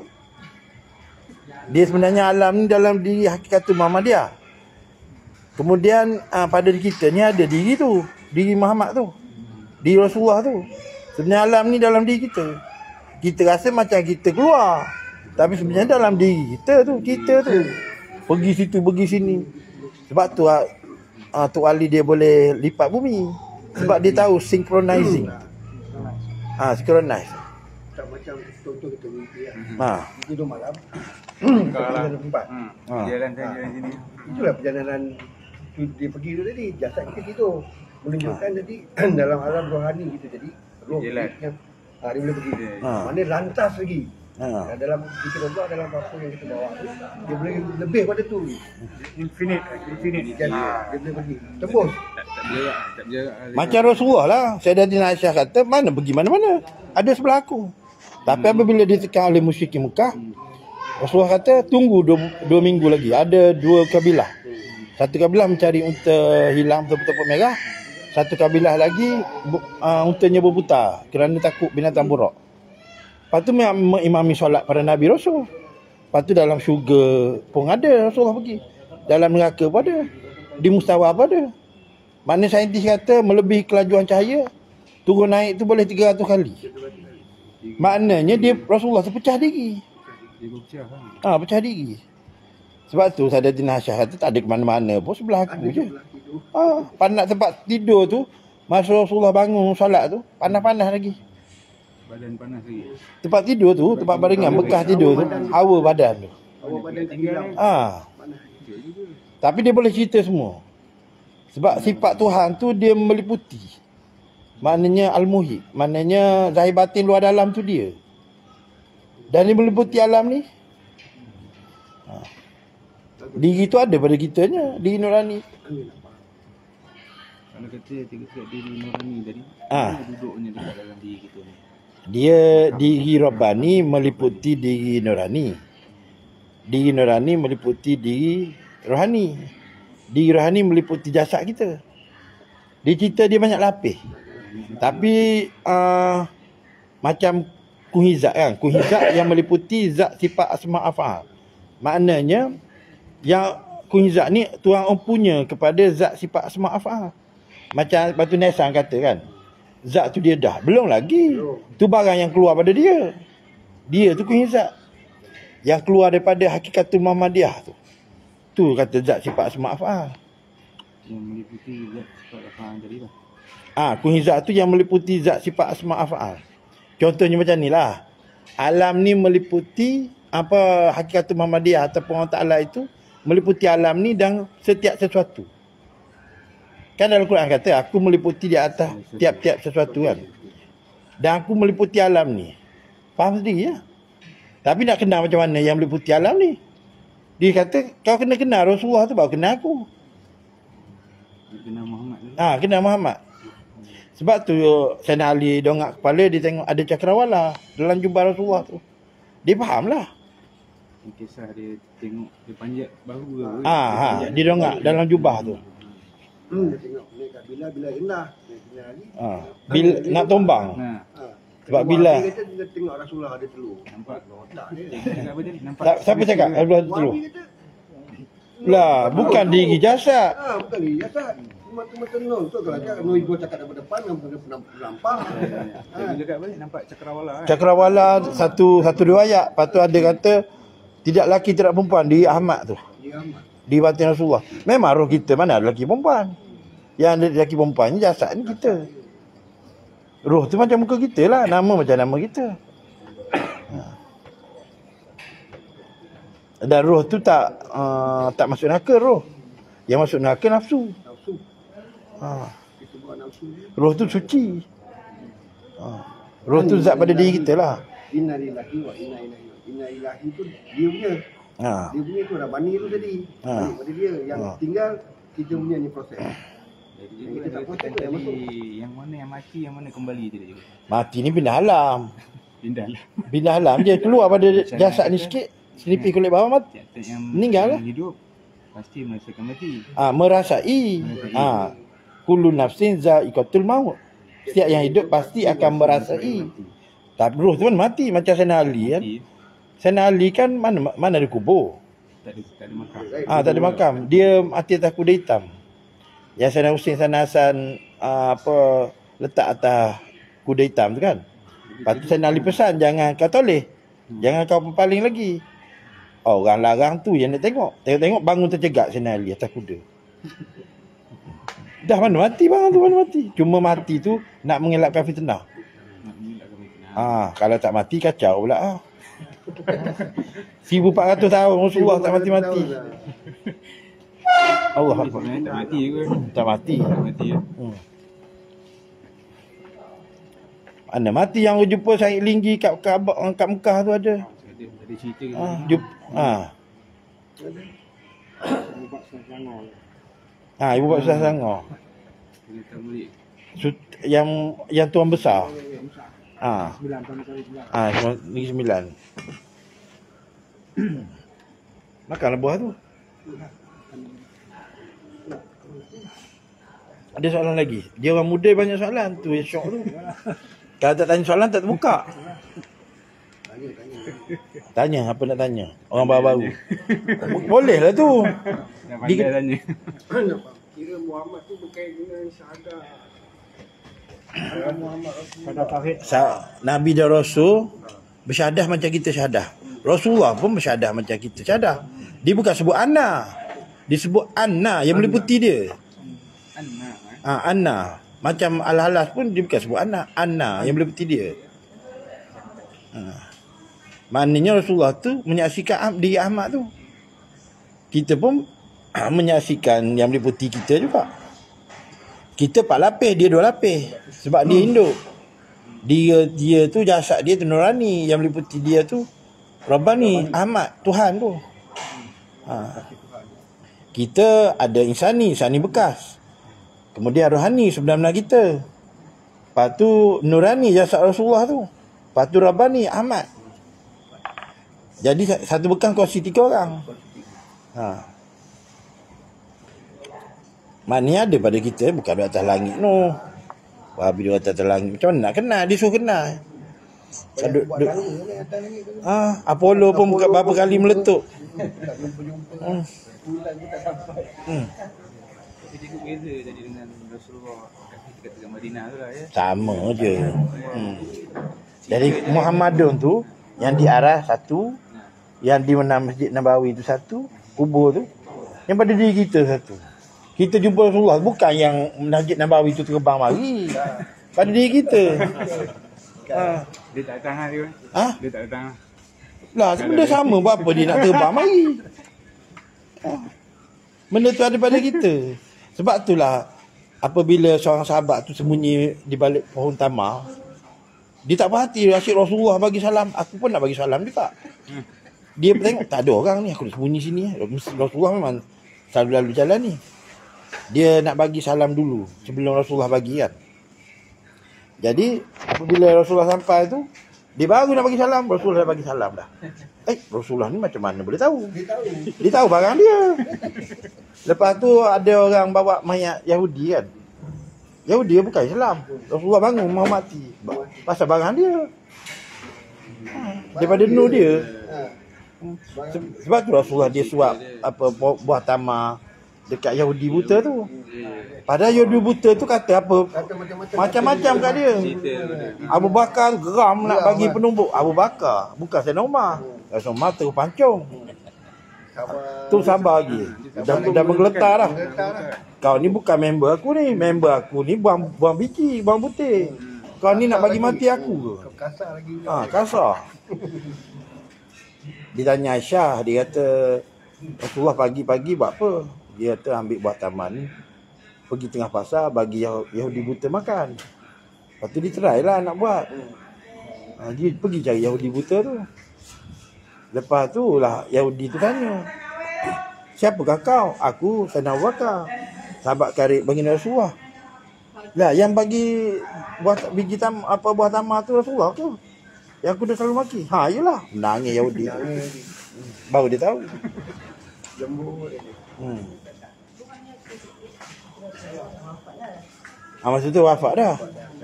S2: Dia sebenarnya alam ni dalam diri hakikatul Muhammadiyah. Kemudian pada diri kita ni ada diri tu, diri Muhammad tu, diri Rasulullah tu. Sebenarnya alam ni dalam diri kita. Kita rasa macam kita keluar, tapi sebenarnya dalam diri kita tu. Pergi situ, pergi sini. Sebab tu Tok Ali dia boleh lipat bumi. Sebab dia tahu synchronizing. Synchronize.
S3: Tak macam contoh kita mimpi lah. Tidur malam. Perjalanan tempat.
S7: Jalan sini.
S3: Itulah perjalanan dia pergi tu tadi. Jasad kita tidur. Menunjukkan tadi dalam alam rohani kita jadi roh
S7: Jalan.
S3: dia boleh pergi. Mana lantas lagi. Dalam fikir Allah, dalam apa yang kita bawa tu, dia boleh lebih pada tu.
S8: Infinite.
S3: Jadi dia boleh pergi. Tembus.
S7: Tak berjarak.
S2: Macam Rasulullah lah. Sayyidatina Aisyah kata, mana pergi mana-mana. Ada sebelah aku. Tapi apabila ditekan oleh musyrikin Mekah, Rasulullah kata, tunggu 2 minggu lagi. Ada 2 kabilah. Satu kabilah mencari unta hilang betul-betul merah. Satu kabilah lagi untanya berbuta kerana takut binatang buruk. Lepas tu mengimami solat para Nabi Rasul. Lepas tu dalam syurga pun ada Rasulullah pergi. Dalam neraka pun ada. Di mustawa pun ada. Mana saintis kata melebihi kelajuan cahaya, turun naik tu boleh 300 kali. Maknanya dia Rasulullah tu pecah diri. Pecah diri. Sebab tu Sayyidatina Aisyah kata tak ada ke mana-mana pun, sebelah aku je. Panas tempat tidur tu, masa Rasulullah bangun solat tu, panas-panas lagi.
S7: Badan panas lagi.
S2: Tempat tidur tu, tempat baringan, bekas tidur tu, hawa badan tu.
S3: Awak badan tenggelam.
S2: Tapi dia boleh cerita semua. Sebab sifat Tuhan tu dia meliputi. Maknanya al-muhit, maknanya zahir batin luar dalam tu dia. Dan dia meliputi alam ni. Diri tu ada pada kitanya, diri nurani.
S7: Kalau kata diri nurani tadi, duduknya dekat dalam diri kita ni.
S2: Dia diri Rabbani meliputi diri nurani. Diri nurani meliputi diri rohani. Diri rohani meliputi jasad kita. Dia cerita dia banyak lapis. Tapi macam kuhizat kan. Kuhizat yang meliputi zat sifat asma af'al. Maknanya yang kuhizat ni Tuhan punya kepada zat sifat asma af'al. Macam Batu Nesan kata kan. zat tu dia dah. Belum lagi. Tu barang yang keluar pada dia. Dia tu kunci zat. Yang keluar daripada hakikatul Muhammadiyah tu. Tu kata zat sifat asma af'al.
S7: Yang meliputi zat sifat af'al tadi lah.
S2: Kunci zat tu yang meliputi zat sifat asma af'al. Contohnya macam ni lah. Alam ni meliputi apa hakikatul Muhammadiyah ataupun Allah Ta'ala itu meliputi alam ni dan setiap sesuatu. Kan dalam Quran kata aku meliputi di atas tiap-tiap sesuatu kan. Dan aku meliputi alam ni. Faham sendiri ya. Tapi nak kenal macam mana yang meliputi alam ni. Dia kata kau kena kenal Rasulullah tu baru kenal aku.
S7: Kenal Muhammad tu.
S2: Kenal Muhammad. Sebab tu Sayyidina Ali dongak kepala, dia tengok ada cakrawala dalam jubah Rasulullah tu. Dia faham lah.
S7: Kisah dia tengok dia panjat bahu ke.
S2: Dia dongak dalam jubah tu.
S3: Dia tengok bila rendah.
S2: Bila nak tombang. Sebab bila
S3: dia kata dia tengok Rasulullah ada telur.
S7: Nampak
S3: otak dia.
S7: apa tadi? Nampak.
S2: Siapa cakap Rasulullah ada telur? Lah, bukan diri jasad.
S3: Bukan diri jasad. Mata-mata nol. So kalau cakap Nur Ibu cakap daripada depan pernah nampak.
S7: Dia cakap balik nampak cakrawala.
S2: Cakrawala satu riwayat. Lepas tu ada kata tidak lelaki tidak perempuan di Ahmad tu. Di batin Rasulullah. Memang roh kita mana ada lelaki perempuan. Yang ada lelaki perempuan ni jasad ni kita. Roh tu macam muka kita lah. Nama macam nama kita. Dan roh tu tak masuk neraka roh. Yang masuk neraka nafsu. Roh tu suci. Roh tu zat pada diri kita lah.
S3: Inna lillahi wa inna ilaihi. Inna ilahi tu dia punya. Dia punya tu Rabbani tu tadi. Pada dia yang tinggal kita punya ni proses.
S7: Jadi kita tak proses yang mana yang mati, yang mana kembali tadi.
S2: Mati ni pindah alam. Pindah alam je, keluar pada jasad ni sikit, selipis kulit bawah mati. Meninggal lah.
S7: Hidup pasti merasakan mati.
S2: Merasai. Kullu nafsin za'iqatul maut. Setiap yang hidup pasti akan merasai. Tapi roh tu kan mati macam Sayyidina Ali kan. Sayyidina Ali kan mana ada kubur.
S7: Tak ada makam.
S2: Tak ada makam. Dia mati atas kuda hitam. Yang Sayyidina Husin Sayyidina Hasan letak atas kuda hitam tu kan. Lepas tu Sayyidina Ali pesan jangan kau toleh. Jangan kau berpaling lagi. Orang larang tu yang nak tengok. Tengok bangun tercegak Sayyidina Ali atas kuda. Dah mana mati bang tu, mana mati. Cuma mati tu nak mengelakkan fitnah. Kalau tak mati kacau pula. 1400 tahun Rasulullah tak mati-mati. Allah Akbar.
S7: Tak mati ke?
S2: Tak mati.
S7: Tak mati ya.
S2: Mana mati yang jumpa Syed Linggi kat Mekah tu ada.
S7: Ada cerita ke?
S2: Ibu bapa susah sangat. Yang tuan besar.
S8: 9
S2: Negeri Sembilan. Makanlah buah tu. Ada soalan lagi? Dia orang muda banyak soalan. Tu yang syok tu. Kalau tak tanya soalan tak terbuka. Tanya apa nak tanya? Orang baru-baru. Boleh lah tu.
S7: Dia tanya.
S3: Kira Muhammad tu berkait dengan syahadah.
S2: Nabi dan Rasul bersyahadah macam kita syahadah. Rasulullah pun bersyahadah macam kita syahadah. Dia bukan sebut Anna. Dia sebut Anna yang meliputi dia. Anna. Macam Al-Halas pun dia bukan sebut Anna yang meliputi dia. Maknanya Rasulullah tu menyaksikan diri Ahmad tu. Kita pun menyaksikan yang meliputi kita juga. Kita 4 lapis, dia 2 lapis. Sebab dia induk. Dia tu jasad dia tu nurani, yang meliputi dia tu Rabbani, Ahmad, Tuhan tu. Kita ada insani bekas. Kemudian rohani sebenar-benar kita. Lepas tu nurani jasad Rasulullah tu. Lepas tu Rabbani, Ahmad. Jadi satu bekas kongsi 3 orang. Maknanya ada pada kita, bukan di atas langit no. Wahabi di atas langit. Macam mana nak kenal? Dia suruh kenal. Apollo pun bukan berapa kali meletup.
S7: Tapi dia beza jadi dengan Rasulullah. dekat Madinah tu lah ya.
S2: Sama je. Jadi Muhammadun tu yang di arah satu, yang di mana Masjid Nabawi tu satu, kubur tu, yang pada diri kita satu. Kita jumpa Rasulullah bukan yang Masjid Nabawi tu terbang mari. Pada diri kita.
S7: Dia tak datang lah dia. Dia tak datang lah.
S2: Lah, benda sama buat apa dia nak terbang mari. Benda tu ada pada kita. Sebab itulah apabila seorang sahabat tu sembunyi di balik pohon tamar, dia tak perhati asyik Rasulullah bagi salam, aku pun nak bagi salam juga. Dia tengok tak ada orang ni, aku nak sembunyi sini. Rasulullah memang selalu lalu jalan ni. Dia nak bagi salam dulu sebelum Rasulullah bagi kan. Jadi apabila Rasulullah sampai tu, dia baru nak bagi salam, Rasulullah dah bagi salam dah. Rasulullah ni macam mana boleh tahu? Dia tahu barang dia. Lepas tu ada orang bawa mayat Yahudi kan. Yahudi bukan Islam. Rasulullah bangun mau mati. Pasal barang dia. Daripada nur dia. Sebab tu Rasulullah dia suap apa buah tamar dekat Yahudi buta tu. Padahal Yahudi buta tu kata apa? Macam-macam kat dia. Abu Bakar geram nak bagi penumbuk. Abu Bakar, bukan Sayyidina Umar. Sayyidina Umar terpancung. Tu sabar lagi. Dah menggeletar dah. Kau ni bukan member aku ni. Member aku ni buang biji, buang putih. Kau ni nak bagi mati aku ke?
S3: Kasar lagi.
S2: Kasar. Dia tanya Aisyah, dia kata Rasulullah pagi-pagi buat apa? Dia kata ambil buah tamar ni, pergi tengah pasar bagi Yahudi buta makan. Lepas tu dia try lah nak buat. Dia pergi cari Yahudi buta tu. Lepas tu lah Yahudi tu tanya, siapakah kau? Aku Sayyidina Abu Bakar, sahabat karib baginda Rasulullah. Lah yang bagi biji buah tamar tu Rasulullah tu. Yang aku dah selalu maki. Yelah. Nangis Yahudi. Baru dia tahu. Masa tu wafat dah.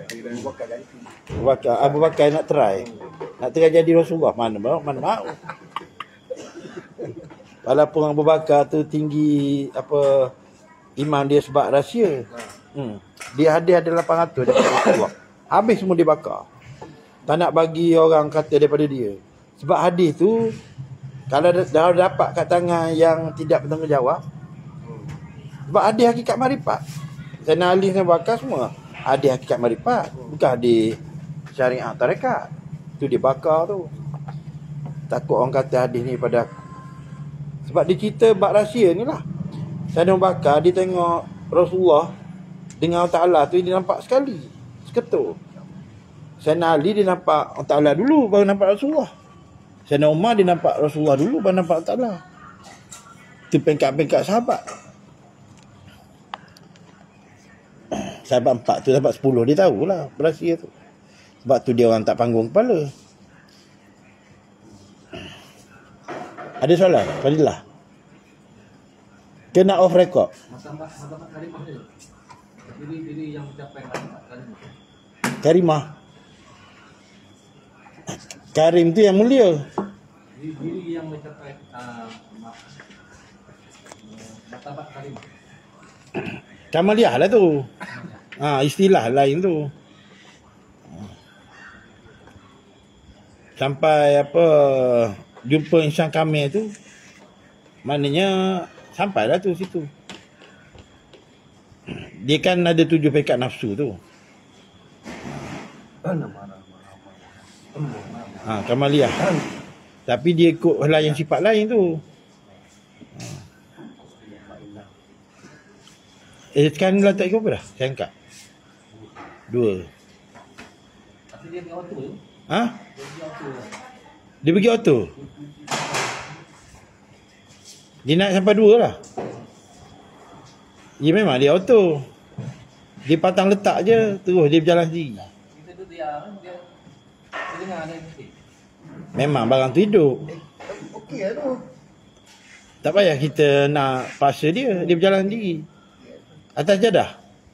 S2: Abu Bakar nak try jadi Rasulullah. Mana mau. Walaupun Abu Bakar tu tinggi apa iman dia sebab rahsia. Dia hadiah ada 800 daripada Rasulullah. Habis semua dibakar. Tak nak bagi orang kata daripada dia. Sebab hadis tu kalau dah dapat kat tangan yang tidak bertanggungjawab. Sebab hadis hakikat marifat. Sayyidina Ali dan Bakar semua hadis hakikat marifat, bukan hadis syariat tarekat. Tu dia bakar tu. Takut orang kata hadis ni pada aku. Sebab dia cerita bab rahsia ni lah. Sayyidina Bakar dia tengok Rasulullah dengan Allah Ta'ala tu dia nampak sekali. Seketul. Sayyidina Ali dia nampak Allah Ta'ala dulu baru nampak Rasulullah. Sayyidina Umar dia nampak Rasulullah dulu baru nampak Allah Ta'ala. Itu pengkat-pengkat sahabat. Sahabat 4 tu, sahabat 10 dia tahulah rahsia tu. Sebab tu dia orang tak panggung kepala. Ada soalan? Fadilah. Kena off record.
S5: Martabat karimah dia. Diri yang mencapai martabat karimah.
S2: Karimah. Karim tu yang mulia.
S5: Diri yang mencapai martabat karimah.
S2: Kamaliah lah tu. Istilah lain tu. Sampai apa jumpa insan kamil tu, maknanya sampailah tu situ. Dia kan ada 7 pekat nafsu tu. Kamaliah. Tapi dia ikut lain sifat lain tu. Sekarang ni letak ikut apa dah? Saya angkat 2.
S5: Tapi dia pergi auto tu.
S2: Dia pergi auto. Dia naik sampai 2 lah. Dia memang dia auto. Dia patang letak je, terus dia berjalan sendiri.
S5: Kita tu dia dengar dia mesti.
S2: Memang barang tu hidup.
S3: Okey lah tu.
S2: Tak payah kita nak paksa dia berjalan sendiri. Atas jadah.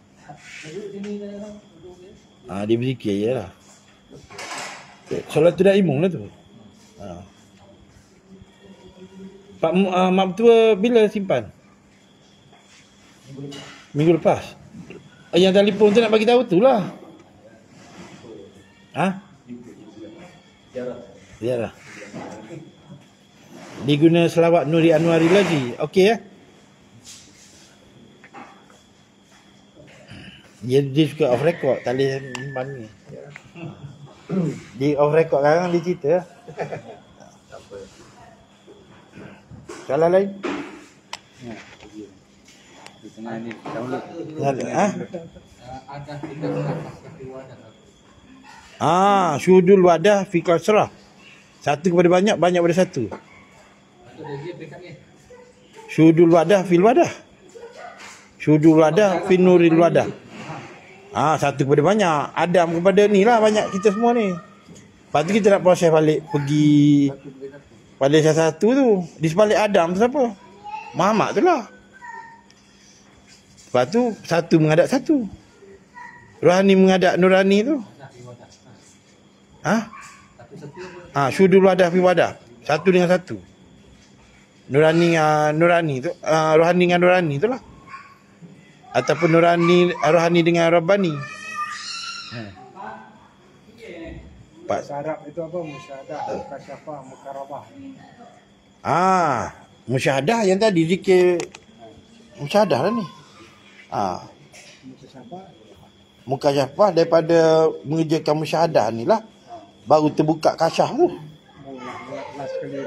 S2: Dia berzikir je lah. Solat tu dah imung lah tu. Pak mak tua bila simpan? Minggu lepas. Yang telefon tu nak bagi tahu tu lah. Ha? Biarlah. Dia guna selawat Nuri Anwari lagi. Okey ya? Dia suka off record. Tak boleh simpan ni. Dia off record sekarang dia cerita. Soalan lain?
S7: Di tengah ni download.
S2: Ha?
S5: Ada tiga nafas fi wadah.
S2: Syudul wadah fi kasrah. Satu kepada banyak, banyak pada satu.
S5: Itu dia peringkat ni.
S2: Syudul wadah fil wadah. Syudul wadah fi nuril wadah. Satu kepada banyak. Adam kepada ni lah banyak kita semua ni. Lepas tu kita nak proses balik pergi pada satu tu. Di sebalik Adam tu siapa? Muhammad tu lah. Lepas tu satu menghadap satu. Rohani menghadap nurani tu. Syudul wadah fi wadah. Satu dengan satu. Nurani tu, rohani dengan nurani tu lah. Ataupun rohani dengan rabbani.
S8: Syarat itu apa? Musyahadah, mukasyafah, mukarabah.
S2: Musyahadah yang tadi zikir musyahadah lah ni. Mukasyafah daripada mengerjakan musyahadah ni lah baru terbuka kasyaf tu.
S8: Last kali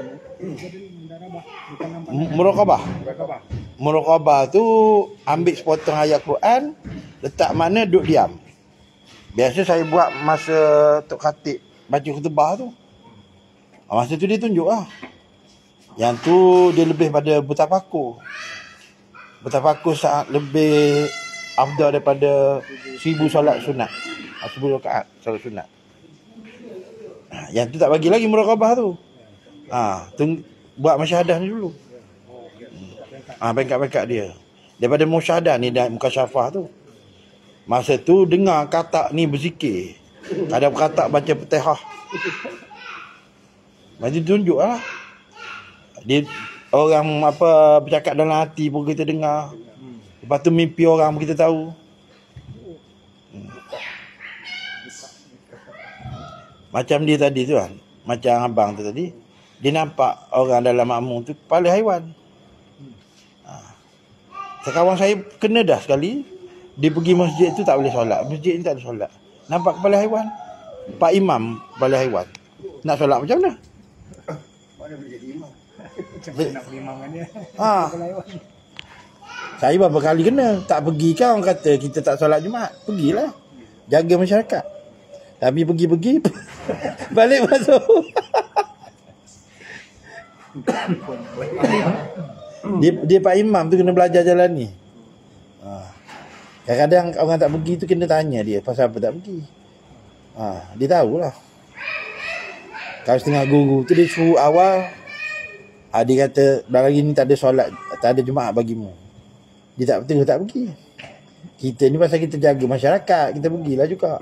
S2: Muraqabah tu ambil sepotong ayat Quran, letak mana duduk diam. Biasa saya buat masa Tok Khatib baca khutbah tu. Masa tu dia tunjuk lah. Yang tu dia lebih pada bertafakur. Bertafakur saat lebih afdal daripada 1000 solat sunat. 1000 rakaat solat sunat. Yang tu tak bagi lagi muraqabah tu. Buat musyahadah ni dulu. Bengkak-bengkak dia. Daripada musyahadah ni dan mukasyafah tu. Masa tu dengar katak ni berzikir. Ada katak baca Fatihah. Mesti tunjuk lah. Dia orang bercakap dalam hati pun kita dengar. Lepas tu mimpi orang pun kita tahu. Macam dia tadi tu kan. Macam abang tu tadi. Dia nampak orang dalam makmum tu kepala haiwan. Sekawan saya kena dah sekali. Dia pergi masjid tu tak boleh solat. Masjid ni tak ada solat. Nampak kepala haiwan. Pak Imam kepala haiwan. Nak solat macam mana?
S3: Mana boleh jadi imam?
S8: Macam mana nak berimam dengan dia?
S2: Saya berapa kali kena. Tak pergi kan orang kata kita tak solat Jumaat. Pergilah. Jaga masyarakat. Tapi pergi-pergi balik masuk. Dia Pak Imam tu kena belajar jalan ni. Kadang-kadang orang tak pergi tu kena tanya dia pasal apa tak pergi. Dia tahulah. Kalau setengah guru tu dia suruh awal, dia kata hari ni tak ada solat, tak ada Jumaat bagimu. Dia tak betul tak pergi. Kita ni pasal kita jaga masyarakat, kita pergilah juga.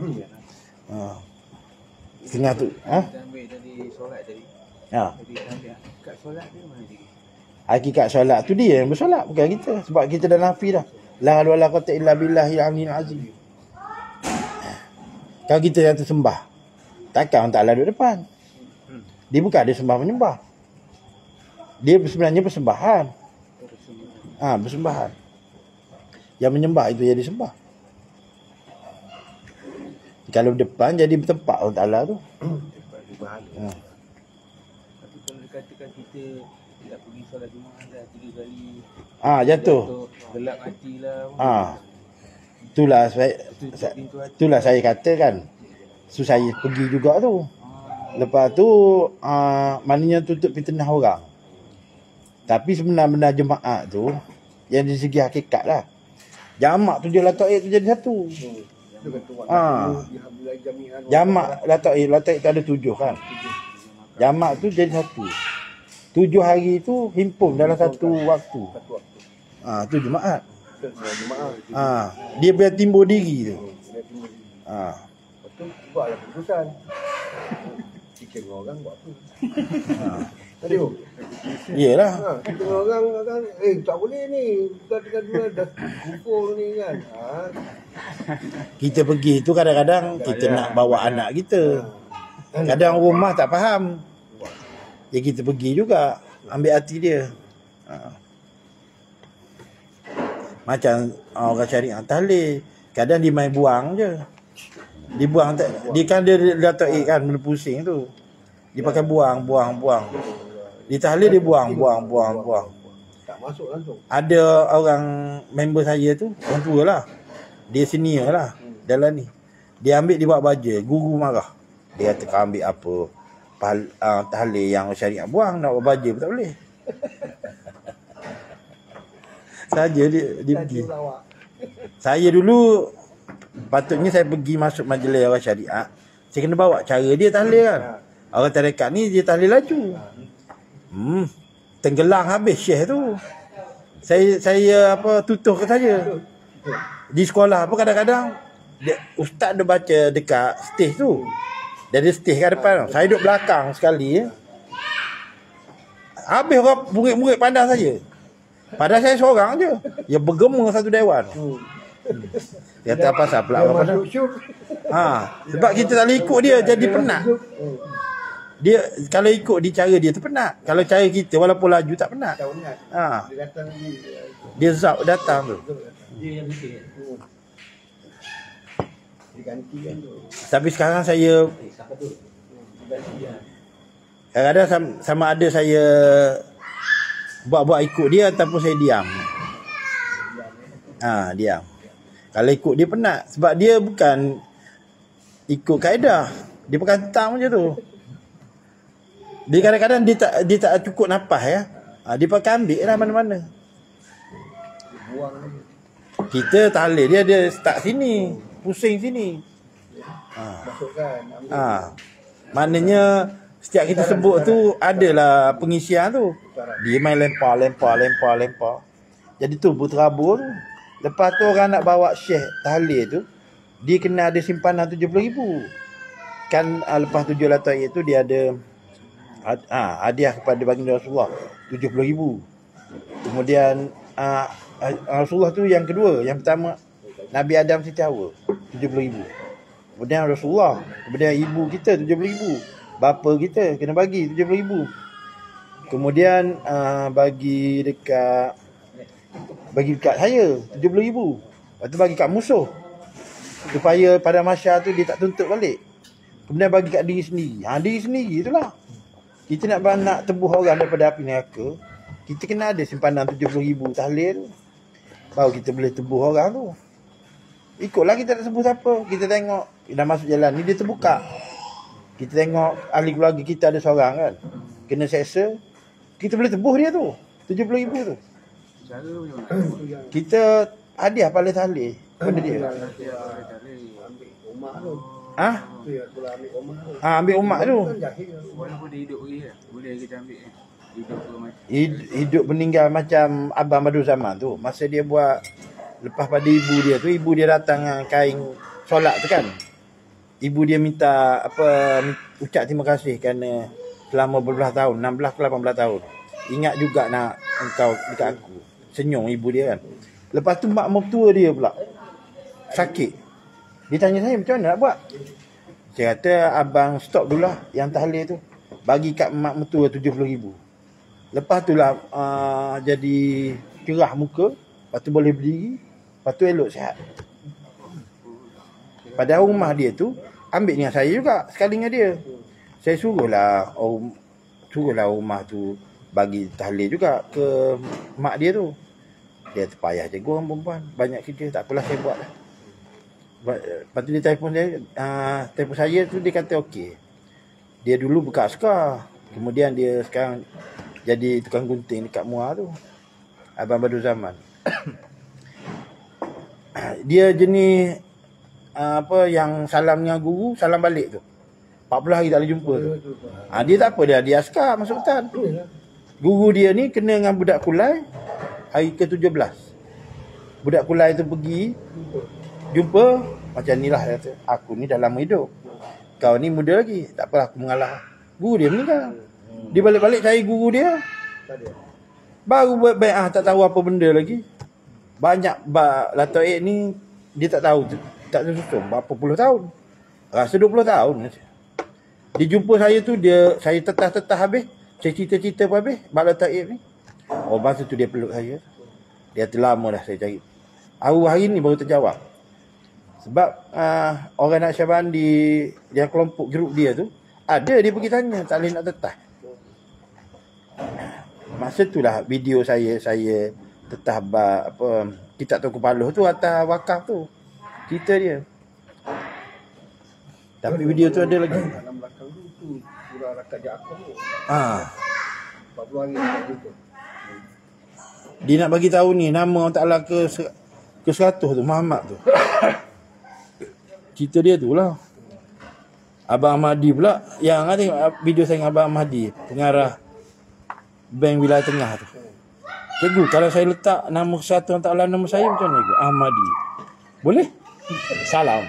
S2: Setengah tu.
S7: Kita ambil tadi solat tadi. Jadi kita ambil hakikat solat dia mana dia?
S2: Hakikat solat tu dia yang bersolat, bukan kita. Sebab kita dah nafi dah. La haula wala quwwata illa billahil aliyyil azim. Kalau kita yang tersembah, takkan orang Ta'ala duduk depan. Dia bukan ada sembah menyembah. Dia sebenarnya persembahan. Persembahan. Yang menyembah itu jadi sembah. Kalau depan jadi bertempat orang Ta'ala tu.
S7: Tapi kalau dikatakan kita tak pergi solat Jumaat dah 3 kali.
S2: Jatuh.
S7: Gelap hatilah.
S2: Itulah saya katakan. So saya pergi juga tu. Lepas tu maknanya tutup fitnah orang. Tapi sebenar-benar jemaat tu yang dari segi hakikat lah. Jamak tu dia lataib tu jadi satu. Jamak lataib tu ada 7 kan. Jamak tu jadi satu. 7 hari tu himpun dalam satu waktu. Tu jemaat. Dia biar timbul diri tu.
S3: Lepas tu buatlah keputusan. Fikir orang buat apa? Aduh.
S2: Iyalah.
S3: Kita orang kan tak boleh ni. Dekat dua dah kumpul ni kan.
S2: Kita pergi tu kadang-kadang kita nak bawa anak kita. Kadang rumah tak faham. Ya kita pergi juga ambil hati dia. Macam orang syariah tahlil, kadang dia main buang je. Dibuang dia kan dia tarik kan benda pusing tu. Dia pakai buang. Di tahlil dia buang.
S3: Tak masuk langsung.
S2: Ada orang member saya tu, orang tua lah. Dia senior lah dalam ni. Dia ambil dia buat baja, guru marah. Dia kata kau ambil apa? Tahlil yang syariah buang, nak buat baja pun tak boleh. Saja dia pergi. Saya dulu patutnya saya pergi masuk majlis orang syariah. Saya kena bawa cara dia tahlil kan. Orang tarekat ni dia tahlil laju. Tenggelam habis syekh tu. Saya tutup ke saja. Di sekolah apa kadang-kadang ustaz dia baca dekat stage tu. Dia ada stage kat depan. Saya duduk belakang sekali. Habis orang murid-murid pandang saja. Padahal saya seorang je. Dia bergema satu dewan. Dia kata apa pasal pula orang pandang. Sebab kita tak boleh ikut dia, jadi penat. Dia kalau ikut di cara dia tu penat. Kalau cara kita walaupun laju tak penat.
S3: Dia datang ni.
S2: Dia zap datang tu.
S5: Dia yang bikin.
S3: Diganti kan tu.
S2: Tapi sekarang saya kadang-kadang sama ada saya buat ikut dia ataupun saya diam. Diam. Kalau ikut dia penat sebab dia bukan ikut kaedah. Dia pakai tentang macam tu. Dia kadang-kadang dia tak cukup nafas ya. Dia pakai ambil lah mana-mana. Kita tahlil dia start sini, pusing sini.
S3: Masukkan.
S2: Maknanya setiap kita sebut tu adalah pengisian tu. Dia main lempar. Jadi tu berterabur tu. Lepas tu orang nak bawa syekh tahlil tu, dia kena ada simpanan 70,000. Kan lepas 7 latar itu dia ada hadiah kepada baginda Rasulullah 70,000. Kemudian Rasulullah tu yang kedua, yang pertama Nabi Adam Siti Hawa 70,000. Kemudian Rasulullah, kemudian ibu kita 70,000. Bapa kita kena bagi 70,000. Kemudian bagi dekat saya 70,000. Lepas tu bagi kat musuh supaya pada masyarakat tu dia tak tuntut balik. Kemudian bagi kat diri sendiri. Diri sendiri itulah. Kita nak tebus orang daripada api neraka, kita kena ada simpanan 70,000 tahlil. Baru kita boleh tebus orang tu. Ikutlah kita tak sebut siapa. Kita tengok dah masuk jalan ni dia terbuka. Kita tengok ahli keluarga kita ada seorang kan kena seksa, kita boleh tebus dia tu 70,000 tu. Kita hadiah paling tahlil pada dia. Ambil umat tu.
S7: Walaupun dia hidup lagi boleh kita ambil
S2: hidup meninggal macam Abang Badu Zaman tu. Masa dia buat lepas pada ibu dia tu, ibu dia datang dengan kain solat tu kan. Ibu dia minta ucap terima kasih kerana selama berbelas tahun, 16 ke 18 tahun. Ingat juga nak engkau dekat aku. Senyum ibu dia kan. Lepas tu mak mertua dia pula sakit. Dia tanya saya macam mana nak buat. Saya kata abang stop dulu lah yang tahlil tu. Bagi kat mak mertua 70,000. Lepas tu lah jadi cerah muka. Lepas tu boleh berdiri. Lepas tu elok sihat. Pada rumah dia tu ambil dengan saya juga sekali dengan dia. Saya suruhlah rumah tu bagi tahlil juga ke mak dia tu. Dia terpayah je orang perempuan, banyak kerja, tak apalah saya buat lah. Lepas tu dia telefon saya tu dia kata okey. Dia dulu buka askar, kemudian dia sekarang jadi tukang gunting dekat Muar tu. Abang Badu Zaman. Dia jenis yang salam dengan guru, salam balik tu. 40 hari tak boleh jumpa tu. Dia tak apa, dia askar masuk hutan. Guru dia ni kena dengan budak Kulai hari ke-17. Budak Kulai tu pergi jumpa macam ni lah, dia kata, aku ni dah lama hidup, kau ni muda lagi, tak apalah aku mengalah. Guru dia meninggal. Dia balik-balik cari guru dia.
S3: Tak ada.
S2: Baru buat bai'ah tak tahu apa benda lagi. Banyak Dato' Aid ni dia tak tahu, tak tersusun berapa puluh tahun. Rasa 20 tahun. Dia jumpa saya tu, saya tetah habis. Saya cerita-cerita pun habis bab Dato' Aid ni. Oh, masa tu dia peluk saya. Dia lama dah saya cari. Hari ni baru terjawab. Sebab orang Naqsyabandi yang kelompok grup dia tu, ada dia pergi tanya, tak boleh nak tetah. Masa tu lah video saya tetah apa kitab Tunku Paluh tu atas wakaf tu. Cerita dia. Tapi video tu ada lagi.
S3: Dalam belakang tu surah Rakat Ja'afar tu. 40 hari tak jumpa.
S2: Dia nak bagi tahu ni nama Allah Ta'ala ke 100 tu, Muhammad tu. Cerita dia tu lah. Abang Ahmadi pula, yang ada tengok video saya dengan Abang Ahmadi, pengarah Bank Wilayah Tengah tu. Cikgu, kalau saya letak nama 100 Allah Ta'ala, nama saya macam mana? Ahmadi. Boleh? Salam.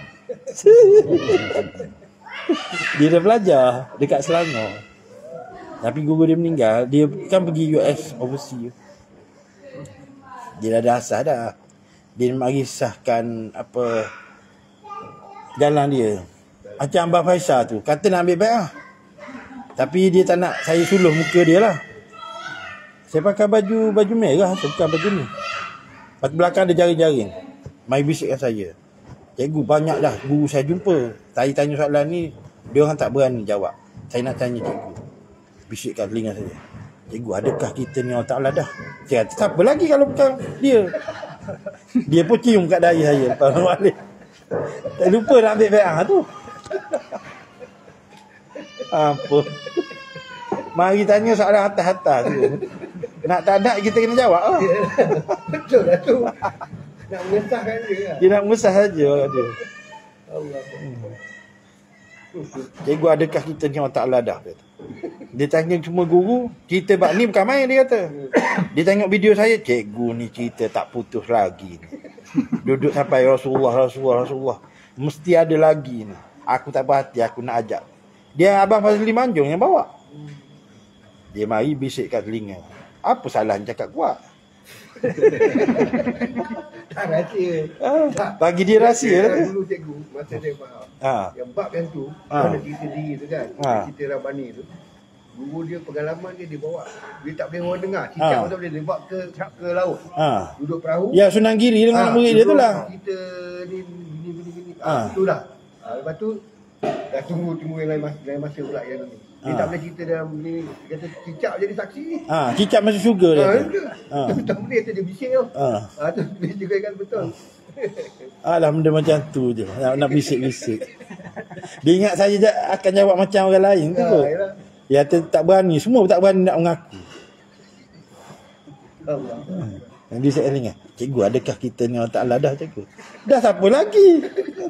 S2: Dia dah belajar dekat Selangor. Tapi guru dia meninggal, dia kan pergi US overseas. Dia dah ada asas dah. Dia mengisahkan apa jalan dia. Macam Abang Faisal tu, kata nak ambil bai'ah. Tapi dia tak nak saya suluh muka dia lah. Saya pakai baju merah, bukan baju ni. Lepas belakang ada jaring-jaring. Mai bisikkan saya. Cikgu, banyak dah guru saya jumpa. Saya tanya soalan ni, dia orang tak berani jawab. Saya nak tanya cikgu. Bisikkan telinga saya. Cikgu, adakah kita ni Allah Ta'ala dah? Saya kata, siapa lagi kalau bukan dia? Dia pun cium kat dahi saya. Lepas balik. Tak lupa nak ambil bai'ah tu. Apa? Mari tanya soalan atas-atas tu. Nak tak nak kita kena jawab lah.
S3: Betul lah tu. Nak mengesahkan dia lah.
S2: Dia nak mengesah saja dia.
S3: Allah.
S2: Cikgu, adakah kita ni Allah Ta'ala dah? Dia tanya semua guru, cerita bab ni bukan main, dia kata. Dia tengok video saya, cikgu ni cerita tak putus lagi ni. Duduk sampai Rasulullah. Mesti ada lagi ni. Aku tak berhati, aku nak ajak. Dia Abang Fazli Manjung yang bawa. Dia mari bisikkan telinga. Apa salahnya cakap kuat?
S3: Tak rahsia.
S2: Bagi dia rahsia lah.
S3: Dulu cikgu, masa saya faham. Yang bab yang tu, ada cerita diri tu kan. Cerita Rabbani tu. Guru dia pengalaman dia bawa. Dia tak boleh orang dengar. Cicak tak boleh. Dia bawa ke laut. Duduk perahu.
S2: Ya, Sunan Giri dengan murid dia tu lah.
S3: Kita ni gini. Itulah. Lepas tu dah tunggu yang lain masa pula yang ni. Dia tak boleh cerita dalam ni. Dia kata cicak jadi saksi ni.
S2: Cicak masuk syurga dia tu.
S3: Tak boleh tu dia bising tu. Tu dia juga kan betul.
S2: Alah, benda macam tu je. Nak bisik-bisik. Dia ingat saya akan jawab macam orang lain tu kot. Ya, tak berani. Semua tak berani nak mengaku. Nanti saya ingat, cikgu, adakah kita ni Allah Ta'ala dah, cikgu? Dah siapa lagi?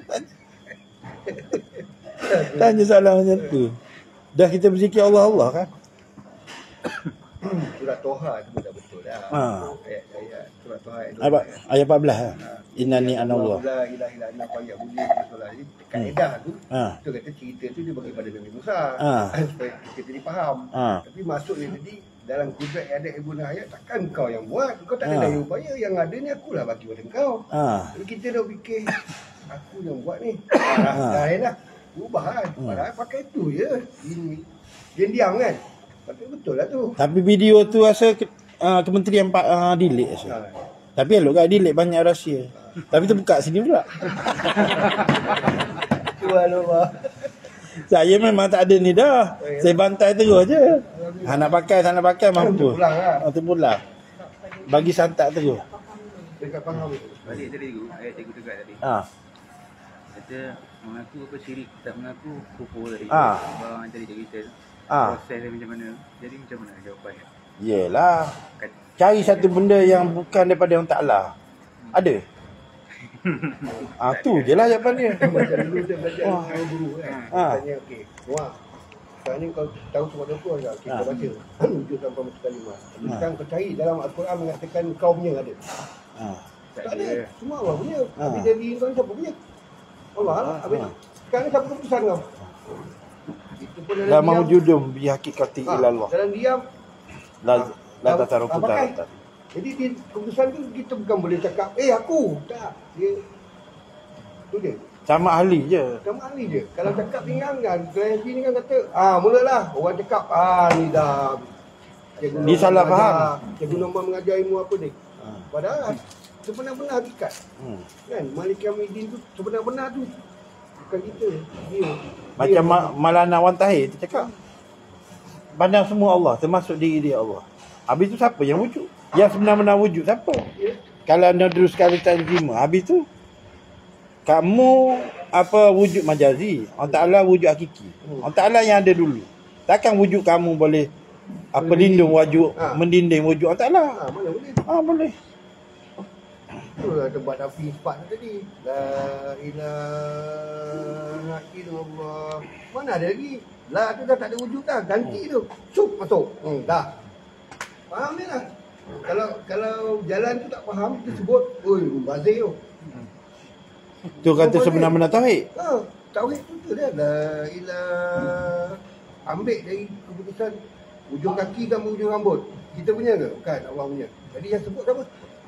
S2: Tanya soalan macam tu. Dah kita berzikir Allah kan?
S3: Surah Toha tu dah betul dah. Ayat surah Toha
S2: ayat 14 lah. Innani ana Allah.
S3: La ilaha illa anta fa ya'budu solat ni. Kaedah tu. Tu kata cerita tu dia bagi pada Nabi Musa. Supaya kita jadi faham. Tapi maksudnya tadi dalam kudrat yang ada ibunda ayat, takkan kau yang buat. Kau tak ada daya upaya. Yang ada ni akulah bagi pada kau. Jadi kita dah fikir aku yang buat ni. Dah enak. Ubah kan. Padahal pakai tu je. Ini. Diam kan. Tapi betul lah tu.
S2: Tapi video tu rasa kementerian delete rasa. Tapi elok kan delete banyak rahsia. Tapi terbuka sini pula.
S3: Subhanallah.
S2: Saya memang tak ada ni dah. Saya bantai terus je. Nak pakai tak nak pakai mampu. Terpulang. Bagi santak terus.
S3: Dekat faham.
S7: Balik tadi tu, ayat cikgu tegak tadi. Kata mengaku apa syirik, tak mengaku kufur tadi. Abang tadi dia cerita. Proses dia macam mana. Jadi macam mana jawapannya?
S2: Yelah. Cari satu benda yang bukan daripada Allah Ta'ala. Ada? Tu je lah jawapan dia.
S3: Macam dulu dia belajar dengan guru kan. Tanya, okey, Wah, sekarang ni kau tahu semua doa tak? Kita baca. Wujud tanpa mustaqimah. Sekarang kau cari dalam Al-Quran mengatakan kau punya ada. Tak ada. Semua Allah punya. Tapi dari kau siapa punya? Allah lah. Habis sekarang siapa keputusan kau? Itu pun
S2: La mawjudum bi haqiqati ilallah.
S3: Dalam diam.
S2: La tataruku taratan.
S3: Jadi di keputusan tu kita bukan boleh cakap, aku. Tak. Dia tu dia.
S2: Sama ahli je.
S3: Sama ahli je. Kalau cakap ringan kan, klien ni kan kata, mulalah orang cakap, ni dah
S2: Dia salah faham.
S3: Cikgu Norman mengajar ilmu apa ni? Padahal sebenar-benar hakikat. Kan? Malik Yawmiddin tu sebenar-benar tu. Bukan kita. Dia.
S2: Macam Maulana Wan Tahir tu cakap. Pandang semua Allah, termasuk diri dia Allah. Habis tu siapa yang wujud? Yang sebenar-benar wujud siapa? Kalau Nadrus sekali tak terima, habis tu kamu wujud majazi, Allah Ta'ala wujud hakiki. Allah Ta'ala yang ada dulu. Takkan wujud kamu boleh lindung wujud, mendinding wujud Allah Ta'ala.
S3: Mana boleh?
S2: Boleh.
S3: Itulah tempat Nafi sifat tadi. La ilaha illallah. Mana ada lagi? La tu dah tak ada wujud dah. Ganti tu. Cuk masuk. Dah. Faham ni lah. Kalau jalan tu tak faham, kita sebut, bazir tu.
S2: Tu kata sebenar-benar tauhid.
S3: Tauhid tu dia. La ilaha. Ambil dari keputusan ujung kaki dan ujung rambut. Kita punya ke? Bukan, Allah punya. Jadi yang sebut apa?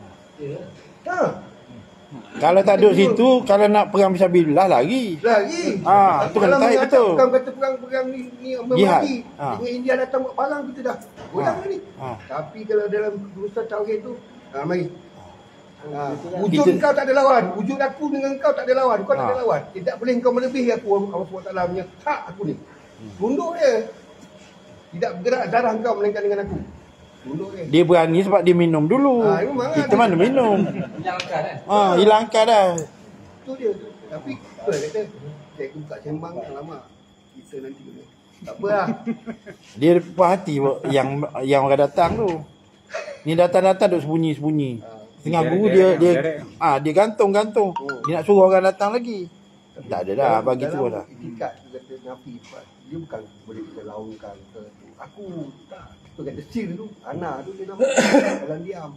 S2: Kalau tak duduk situ, kalau nak perang fisabilillah lagi. Tu kena tarik betul.
S3: Bukan kata perang ni memati. Dengan India datang buat perang, kita dah goyang ni. Tapi kalau dalam urusan tauhid tu, mari. Wujud kau tak ada lawan. Wujud aku dengan kau tak ada lawan. Kau tak ada lawan. Tidak boleh kau melebihi aku, Allah SWT punya hak aku ni. Tunduk dia. Tidak bergerak darah kau melainkan dengan aku.
S2: Dia berani sebab dia minum dulu. Kita mana minum? Hilang akal dah.
S3: Itu dia. Tapi betul kata, saya buka sembang lama. Kita nanti kena. Tak apa lah.
S2: Dia puas hati yang orang datang tu. Ni datang-datang duk sembunyi-sembunyi. Tengah guru dia gantung-gantung. Dia nak suruh orang datang lagi. Tak ada dah bagi tu dah.
S3: Itikat kata Nafi, dia bukan boleh kita laungkan ke aku tak. Tu kata sil tu, Ana tu dia nampak dalam diam.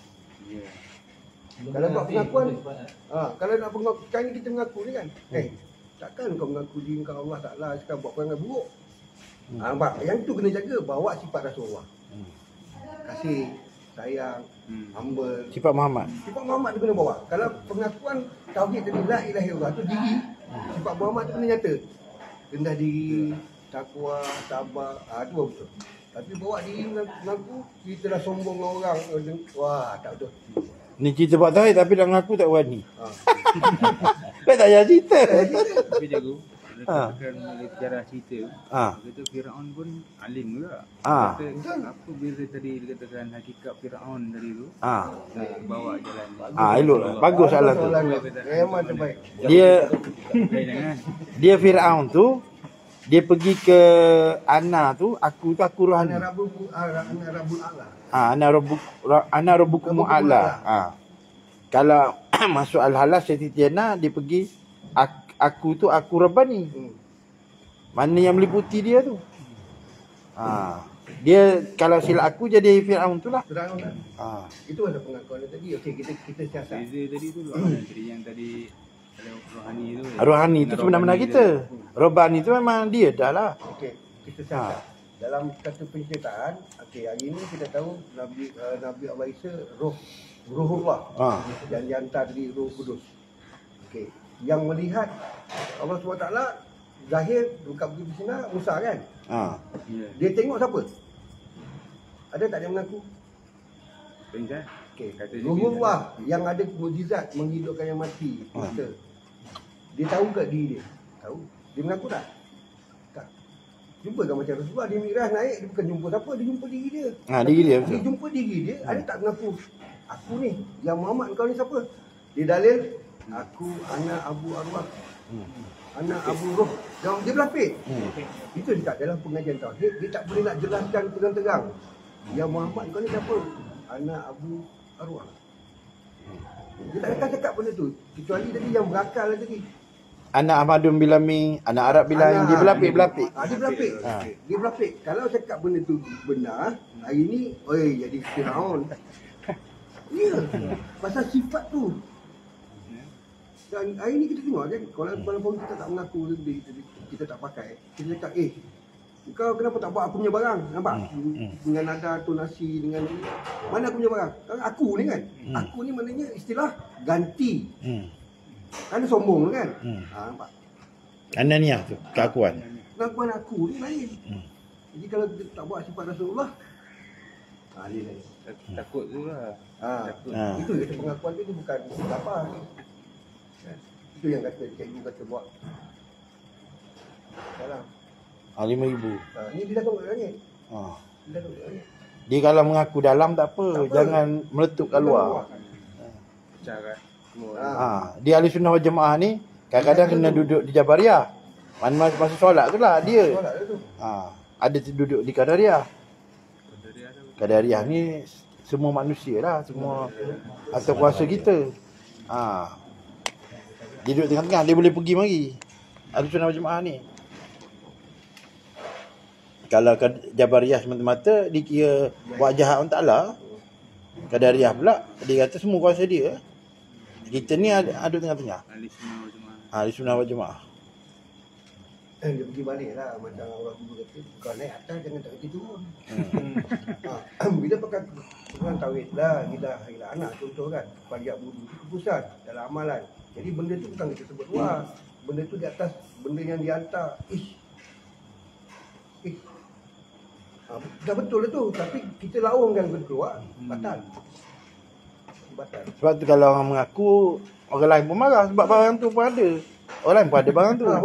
S3: Kalau buat pengakuan, kalau nak pengaku, sekarang ni kita mengaku ni kan. Takkan kau mengaku diri kau Allah Ta'ala sekarang buat perangai buruk. Nampak? Yang tu kena jaga, bawa sifat Rasulullah. Kasih, sayang, humble.
S2: Sifat Muhammad.
S3: Sifat Muhammad tu kena bawa. Kalau pengakuan tauhid tadi la ilaha illallah tu diri, sifat Muhammad tu kena nyata. Rendah diri, takwa, sabar, tu betul. Tapi bawa diri mengaku, kita dah sombong dengan orang. Wah, tak betul.
S2: Ni cerita buat tauhid tapi dah mengaku tak berani. Kau tak payah cerita.
S7: Tapi jago. Katakan sejarah cerita. Kata Firaun pun alim juga. Kata apa bila tadi dikatakan hakikat Firaun tadi tu. Bawa jalan.
S2: Elok. Bagus soalan tu.
S3: Memang terbaik.
S2: Dia Firaun tu dia pergi ke Ana tu, aku rohani.
S3: Ana Rabbul A'la.
S2: Ana Rabbukum A'la. Kalau masuk Al-Halal Syaitina dia pergi aku tu aku Rabbani. Mana yang meliputi dia tu? Dia kalau silap aku jadi Firaun tu lah.
S3: Itu ada pengakuan tadi. Okey, kita siasat.
S7: Tadi tu yang tadi rohani tu.
S2: Rohani tu sebenarnya kita. Rabbani tu memang dia dah lah.
S3: Okey, kita siasat. Dalam kata penciptaan, hari ini kita tahu Nabi Allah Isa Ruhullah. Yang dihantar dari Ruh Kudus. Okey, yang melihat Allah SWT zahir bukan begitu sinar Musa kan? Dia tengok siapa? Ada tak dia mengaku? Okey, Ruhullah yang ada mukjizat menghidupkan yang mati. Dia tahu ke diri dia? Tahu. Dia mengaku tak? Tak. Jumpa kan macam Rasulullah, dia Mi'raj naik, dia bukan jumpa siapa, dia jumpa diri dia.
S2: Diri dia betul.
S3: Dia jumpa diri dia, ada tak mengaku? Aku ni, yang Muhammad kau ni siapa? Dia dalil, aku anak Abu Arwah. Anak Abu Ruh. Dia berlapik. Itu dekat dalam pengajian tauhid, dia tak boleh nak jelaskan terang-terang. Yang Muhammad kau ni siapa? Anak Abu Arwah. Dia tak akan cakap benda tu. Kecuali tadi yang berakal tadi.
S2: Anak Ahmadun Bilami, anak Arab Bilami, dia berlapik-berlapik.
S3: Dia berlapik. Dia berlapik. Kalau cakap benda tu benar, hari ni, jadi Firaun. Ya, pasal sifat tu. Dan hari ni kita tengok kan, kalau walaupun kita tak mengaku, kita tak pakai, kita cakap, kau kenapa tak buat aku punya barang? Nampak? Dengan nada tonasi, dengan ini. Mana aku punya barang? Kan aku ni kan. Aku ni maknanya istilah ganti. Kan sombong kan? Nampak?
S2: Ananiah tu, keakuan.
S3: Pengakuan aku ni lain. Jadi kalau kita tak buat sifat Rasulullah, dia lain.
S7: Takut tu lah.
S3: Itu kata pengakuan tu bukan apa. Itu yang kata cikgu kata buat. Dalam.
S2: 5,000.
S3: Ni dia dah tahu langit. Dia dah tahu langit.
S2: Dia kalau mengaku dalam tak apa, jangan meletup kat luar.
S7: Cara semua.
S2: Dia ahli sunnah wal jemaah ni kadang-kadang kena duduk di Jabariyah. Masa solat tu lah dia. Ada duduk di Qadariyah. Qadariyah ni semua manusia lah, semua atau kuasa kita. Dia duduk tengah-tengah, dia boleh pergi mari. Ahli sunnah wal jemaah ni. Kalau Jabariyah semata-mata dikira buat jahat orang Ta'ala, Qadariyah pula dia kata semua kuasa dia. Kita ni ada tengah-tengah. Ahli sunnah wal jemaah.
S3: Dia pergi balik lah. Macam orang dulu kata, kau naik atas jangan tak kerti turun. Bila pakai Quran tauhid lah, gila anak contoh kan, pajak budi itu keputusan dalam amalan. Jadi benda tu bukan kita sebut luar. Benda tu di atas, benda yang dihantar. Dah betul lah tu, tapi kita laungkan benda keluar, batal.
S2: Sebab tu kalau orang mengaku, orang lain pun marah sebab barang tu pun ada. Orang lain pun ada barang tu.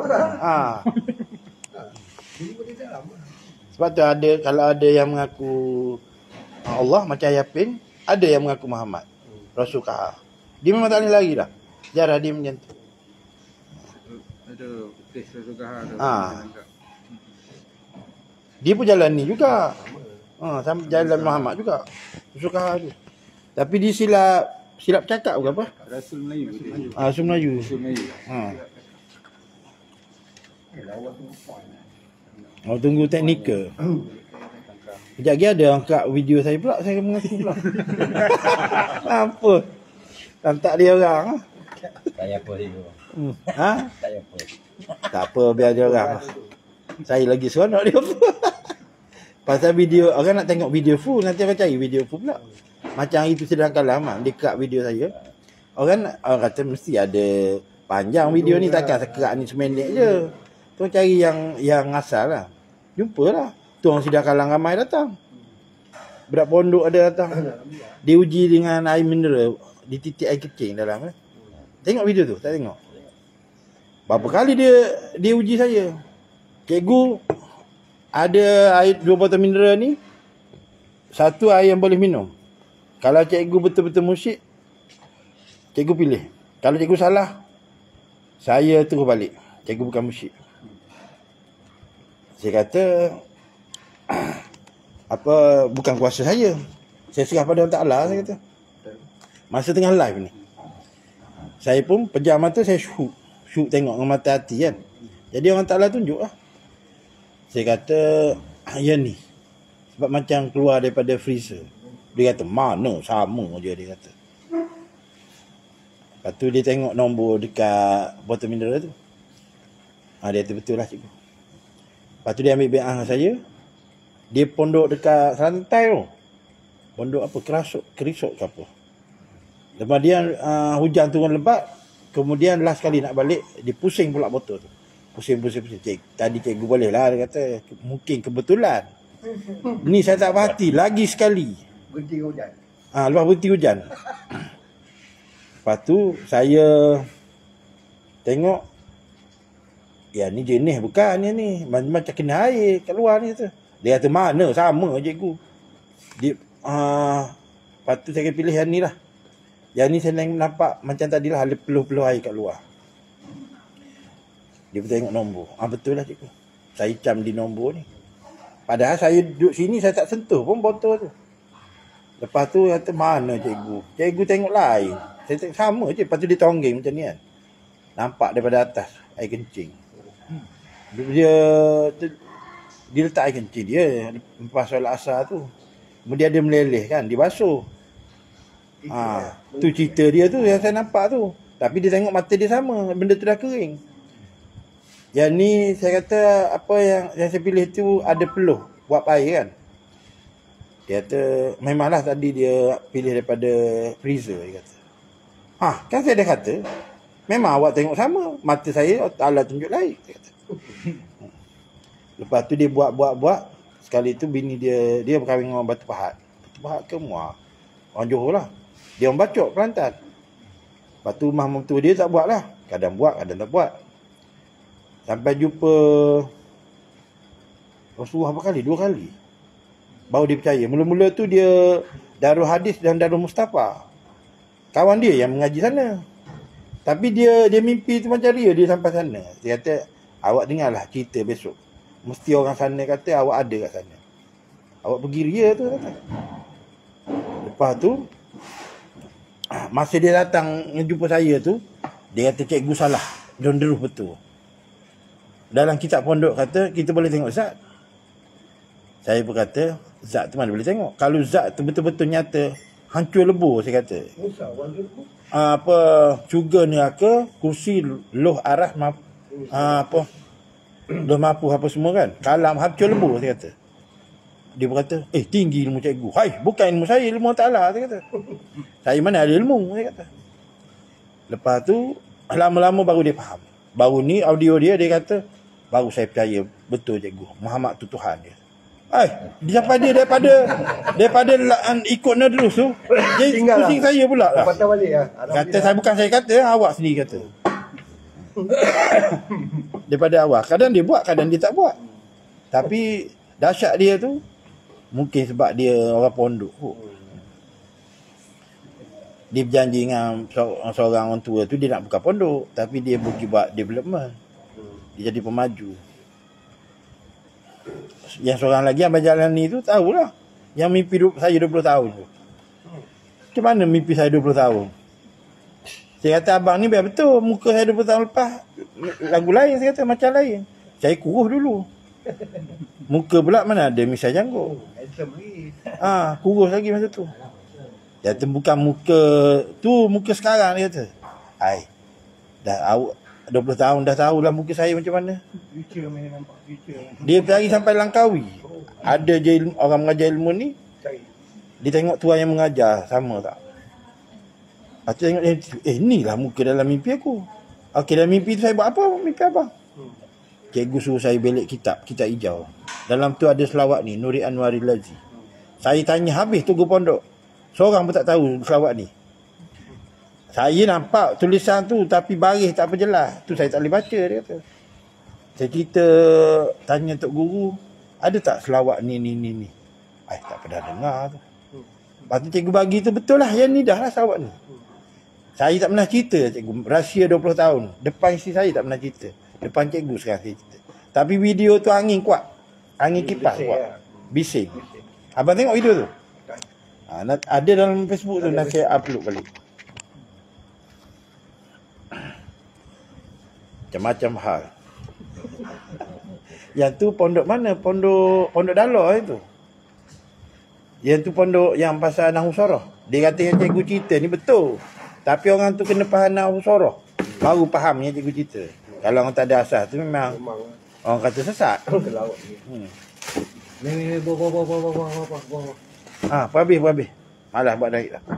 S3: Jadi boleh dalam.
S2: Sebab tu ada, kalau ada yang mengaku Allah macam Yapin, ada yang mengaku Muhammad Rasul Kahar. Dia memang tak boleh lari dah. Sejarah dia macam tu.
S7: Ada tes Rasul Kahar tu.
S2: Dia pun jalan ni juga. Sama jalan Muhammad juga. Rasul Kahar tu. Tapi dia silap cakap ke apa?
S7: Rasul Melayu.
S2: Rasul Melayu. Tunggu teknikal. Kejap lagi ada angkat video saya pula, saya mengaku pula. Apa? Tak dia orang.
S6: Tak payah apa dia. Tak payah apa.
S2: Tak apa, biar dia orang. Saya lagi seronok dia apa. Pasal video, orang nak tengok video full, nanti orang cari video full pula. Macam itu sedang kalah dekat video saya. Orang kata mesti ada panjang video ni, takkan sekerak ni semendek je. Tu cari yang asal lah. Jumpalah. Tu orang sidang kalang ramai datang. Budak pondok ada datang. Dia uji dengan air mineral, dititik air kecing dalam. Tengok video tu, tak tengok? Berapa kali dia uji saya. Cikgu, ada air 2 botol mineral ni, satu air yang boleh minum. Kalau cikgu betul-betul musyrik, cikgu pilih. Kalau cikgu salah, saya terus balik. Cikgu bukan musyrik. Saya kata, bukan kuasa saya. Saya serah pada Allah Ta'ala, saya kata. Masa tengah live ni, saya pun pejam mata, saya shoot tengok dengan mata hati kan. Jadi orang Ta'ala tunjuk lah. Saya kata, ya ni. Sebab macam keluar daripada freezer. Dia kata, mana sama je dia kata. Lepas tu dia tengok nombor dekat botol mineral tu. Dia kata, betul lah cikgu. Lepas tu dia ambil bi'ah dengan saya. Dia pondok dekat rantai tu. Pondok apa? Kerisok ke apa. Lepas dia hujan turun lebat. Kemudian last kali nak balik, dia pusing pula botol tu. Pusing. Tadi cikgu boleh lah, dia kata. Mungkin kebetulan. Ni saya tak perhati. Lagi sekali.
S3: Berhenti hujan.
S2: Lepas berhenti hujan. Lepas tu saya tengok, ya ni jenis bukan ni. Macam kena air kat luar ni tu. Dia kata mana sama cikgu. Dia lepas tu saya pilih yang ni lah. Yang ni saya nampak macam tadilah ada peluh-peluh air kat luar. Dia pun tengok nombor. Betul lah cikgu. Saya cam di nombor ni. Padahal saya duduk sini, saya tak sentuh pun botol tu. Lepas tu kata mana cikgu. Cikgu tengok lain. Saya tengok sama je. Lepas tu dia tonggeng macam ni kan. Nampak daripada atas air kencing. Dia letak air kencing dia lepas solat asar tu. Kemudian dia meleleh kan. Dia basuh. Tu cerita dia tu yang saya nampak tu. Tapi dia tengok mata dia sama. Benda tu dah kering. Yang ni saya kata apa yang saya pilih tu ada peluh buat air kan. Dia kata memanglah tadi dia pilih daripada freezer dia kata. Kan saya dah kata memang awak tengok sama, mata saya Allah tunjuk lain dia kata. Lepas tu dia buat. Sekali tu bini dia berkahwin dengan orang Batu Pahat. Batu Pahat ke Muar? Orang Johor lah. Dia orang Bacok Kelantan. Lepas tu rumah mertua dia tak buat lah. Kadang buat, kadang tak buat. Sampai jumpa Rasulullah berapa kali? 2 kali. Baru dia percaya. Mula-mula tu dia Darul Hadis dan Darul Mustafa. Kawan dia yang mengaji sana. Tapi dia mimpi tu macam dia sampai sana. Dia kata, awak dengarlah cerita besok. Mesti orang sana kata awak ada kat sana. Awak pergi ria tu kata. Lepas tu masa dia datang jumpa saya tu, dia kata cikgu salah. Donderuh betul. Dalam kitab pondok kata kita boleh tengok zat. Saya berkata zat tu mana boleh tengok. Kalau zat tu betul-betul nyata, hancur lebur saya kata. Syurga neraka, kursi, loh arah, loh mapuh apa semua kan. Kalam hancur lebur saya kata. Dia berkata, tinggi ilmu cikgu. Hai, bukan ilmu saya, ilmu Ta'ala saya kata. Saya mana ada ilmu saya kata. Lepas tu lama-lama baru dia faham. Baru ni audio dia kata, baru saya percaya betul cikgu. Muhammad tu Tuhan dia. Dia sampai dia daripada ikut Nadrus tu, dia pusing saya pula lah.
S3: Patah balik lah.
S2: Kata saya, bukan saya kata, awak sendiri kata. Daripada awal. Kadang dia buat, kadang dia tak buat. Tapi dahsyat dia tu mungkin sebab dia orang pondok. Dia berjanji dengan seorang orang tua tu dia nak buka pondok, tapi dia pergi buat development. Dia jadi pemaju. Yang seorang lagi yang berjalan ni tu tahulah. Yang mimpi saya 20 tahun tu. Macam mana mimpi saya 20 tahun? Saya kata abang ni biar betul. Muka saya 20 tahun lepas lagu lain saya kata macam lain. Saya kuruh dulu. Muka pula mana ada misal janggut. Kurus lagi masa tu. Dia kata bukan muka tu, muka sekarang dia kata. Dah awak 20 tahun dah tahulah muka saya macam mana. Dia pergi sampai Langkawi. Ada je orang mengajar ilmu ni. Dia tengok tuan yang mengajar sama tak. Lepas tu tengok dia, ni lah muka dalam mimpi aku. Okey, dalam mimpi tu saya buat apa? Mimpi apa? Cikgu suruh saya belik kitab hijau. Dalam tu ada selawat ni, Nuri Anwaril Lazi. Saya tanya habis tunggu pondok. Seorang pun tak tahu selawat ni. Saya nampak tulisan tu tapi baris tak apa jelas. Tu saya tak boleh baca dia kata. Saya cerita tanya tok guru, ada tak selawat ni? Tak pernah dengar tu. Lepas tu cikgu bagi tu betul lah, yang ni dah lah selawat ni. Saya tak pernah cerita cikgu, rahsia 20 tahun. Depan isteri saya tak pernah cerita. Depan cikgu sekarang saya cerita. Tapi video tu angin kuat. Angin kipas kuat. Bising. Abang tengok video tu? Ada dalam Facebook tu, nak saya upload balik. Macam-macam hal. Yang tu pondok mana? Pondok Dalar itu. Yang tu pondok yang pasal Nahu Soroh. Dia kata yang cikgu cerita ni betul. Tapi orang tu kena faham Nahu Soroh, baru faham yang cikgu cerita. Kalau orang tak ada asas tu memang orang kata sesat.
S8: Ni bawa.
S2: Habis. Malas buat naik lah.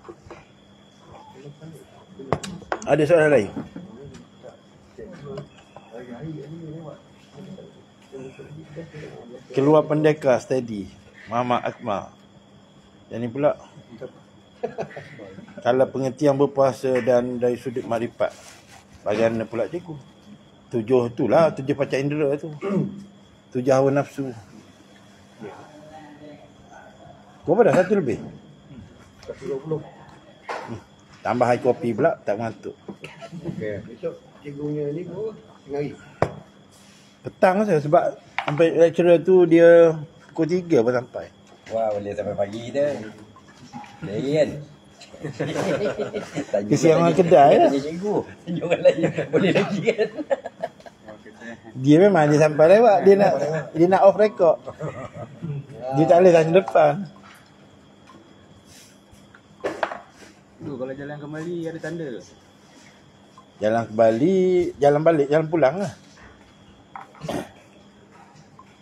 S2: Ada soalan lain? Keluar pendekar steady Muhammad Akmal. Yang ni pula kalau pengertian berpuasa dan dari sudut makrifat, bagaimana pula cikgu? 7 tu lah, 7 panca indera tu. 7 hawa nafsu. Kau dah 1 lebih?
S3: 120.
S2: Tambah air kopi pula, tak ngantuk.
S3: Okey, besok cikgunya ni pun tengah hari.
S2: Petang saya sebab sampai lecturer tu dia pukul 3 baru sampai.
S6: Wah, boleh sampai pagi kita. Lain.
S2: Kesiangan kedai lah.
S6: Tanya cikgu. Tanya orang lain. Boleh lagi kan?
S2: Dia memang dia sampai lewat. Dia nak off record. Dia tak boleh tanya depan.
S7: Tu kalau jalan kembali ada tanda.
S2: Jalan kembali, jalan balik, jalan pulang lah.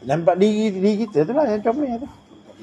S2: Nampak diri kita tu lah yang comel tu.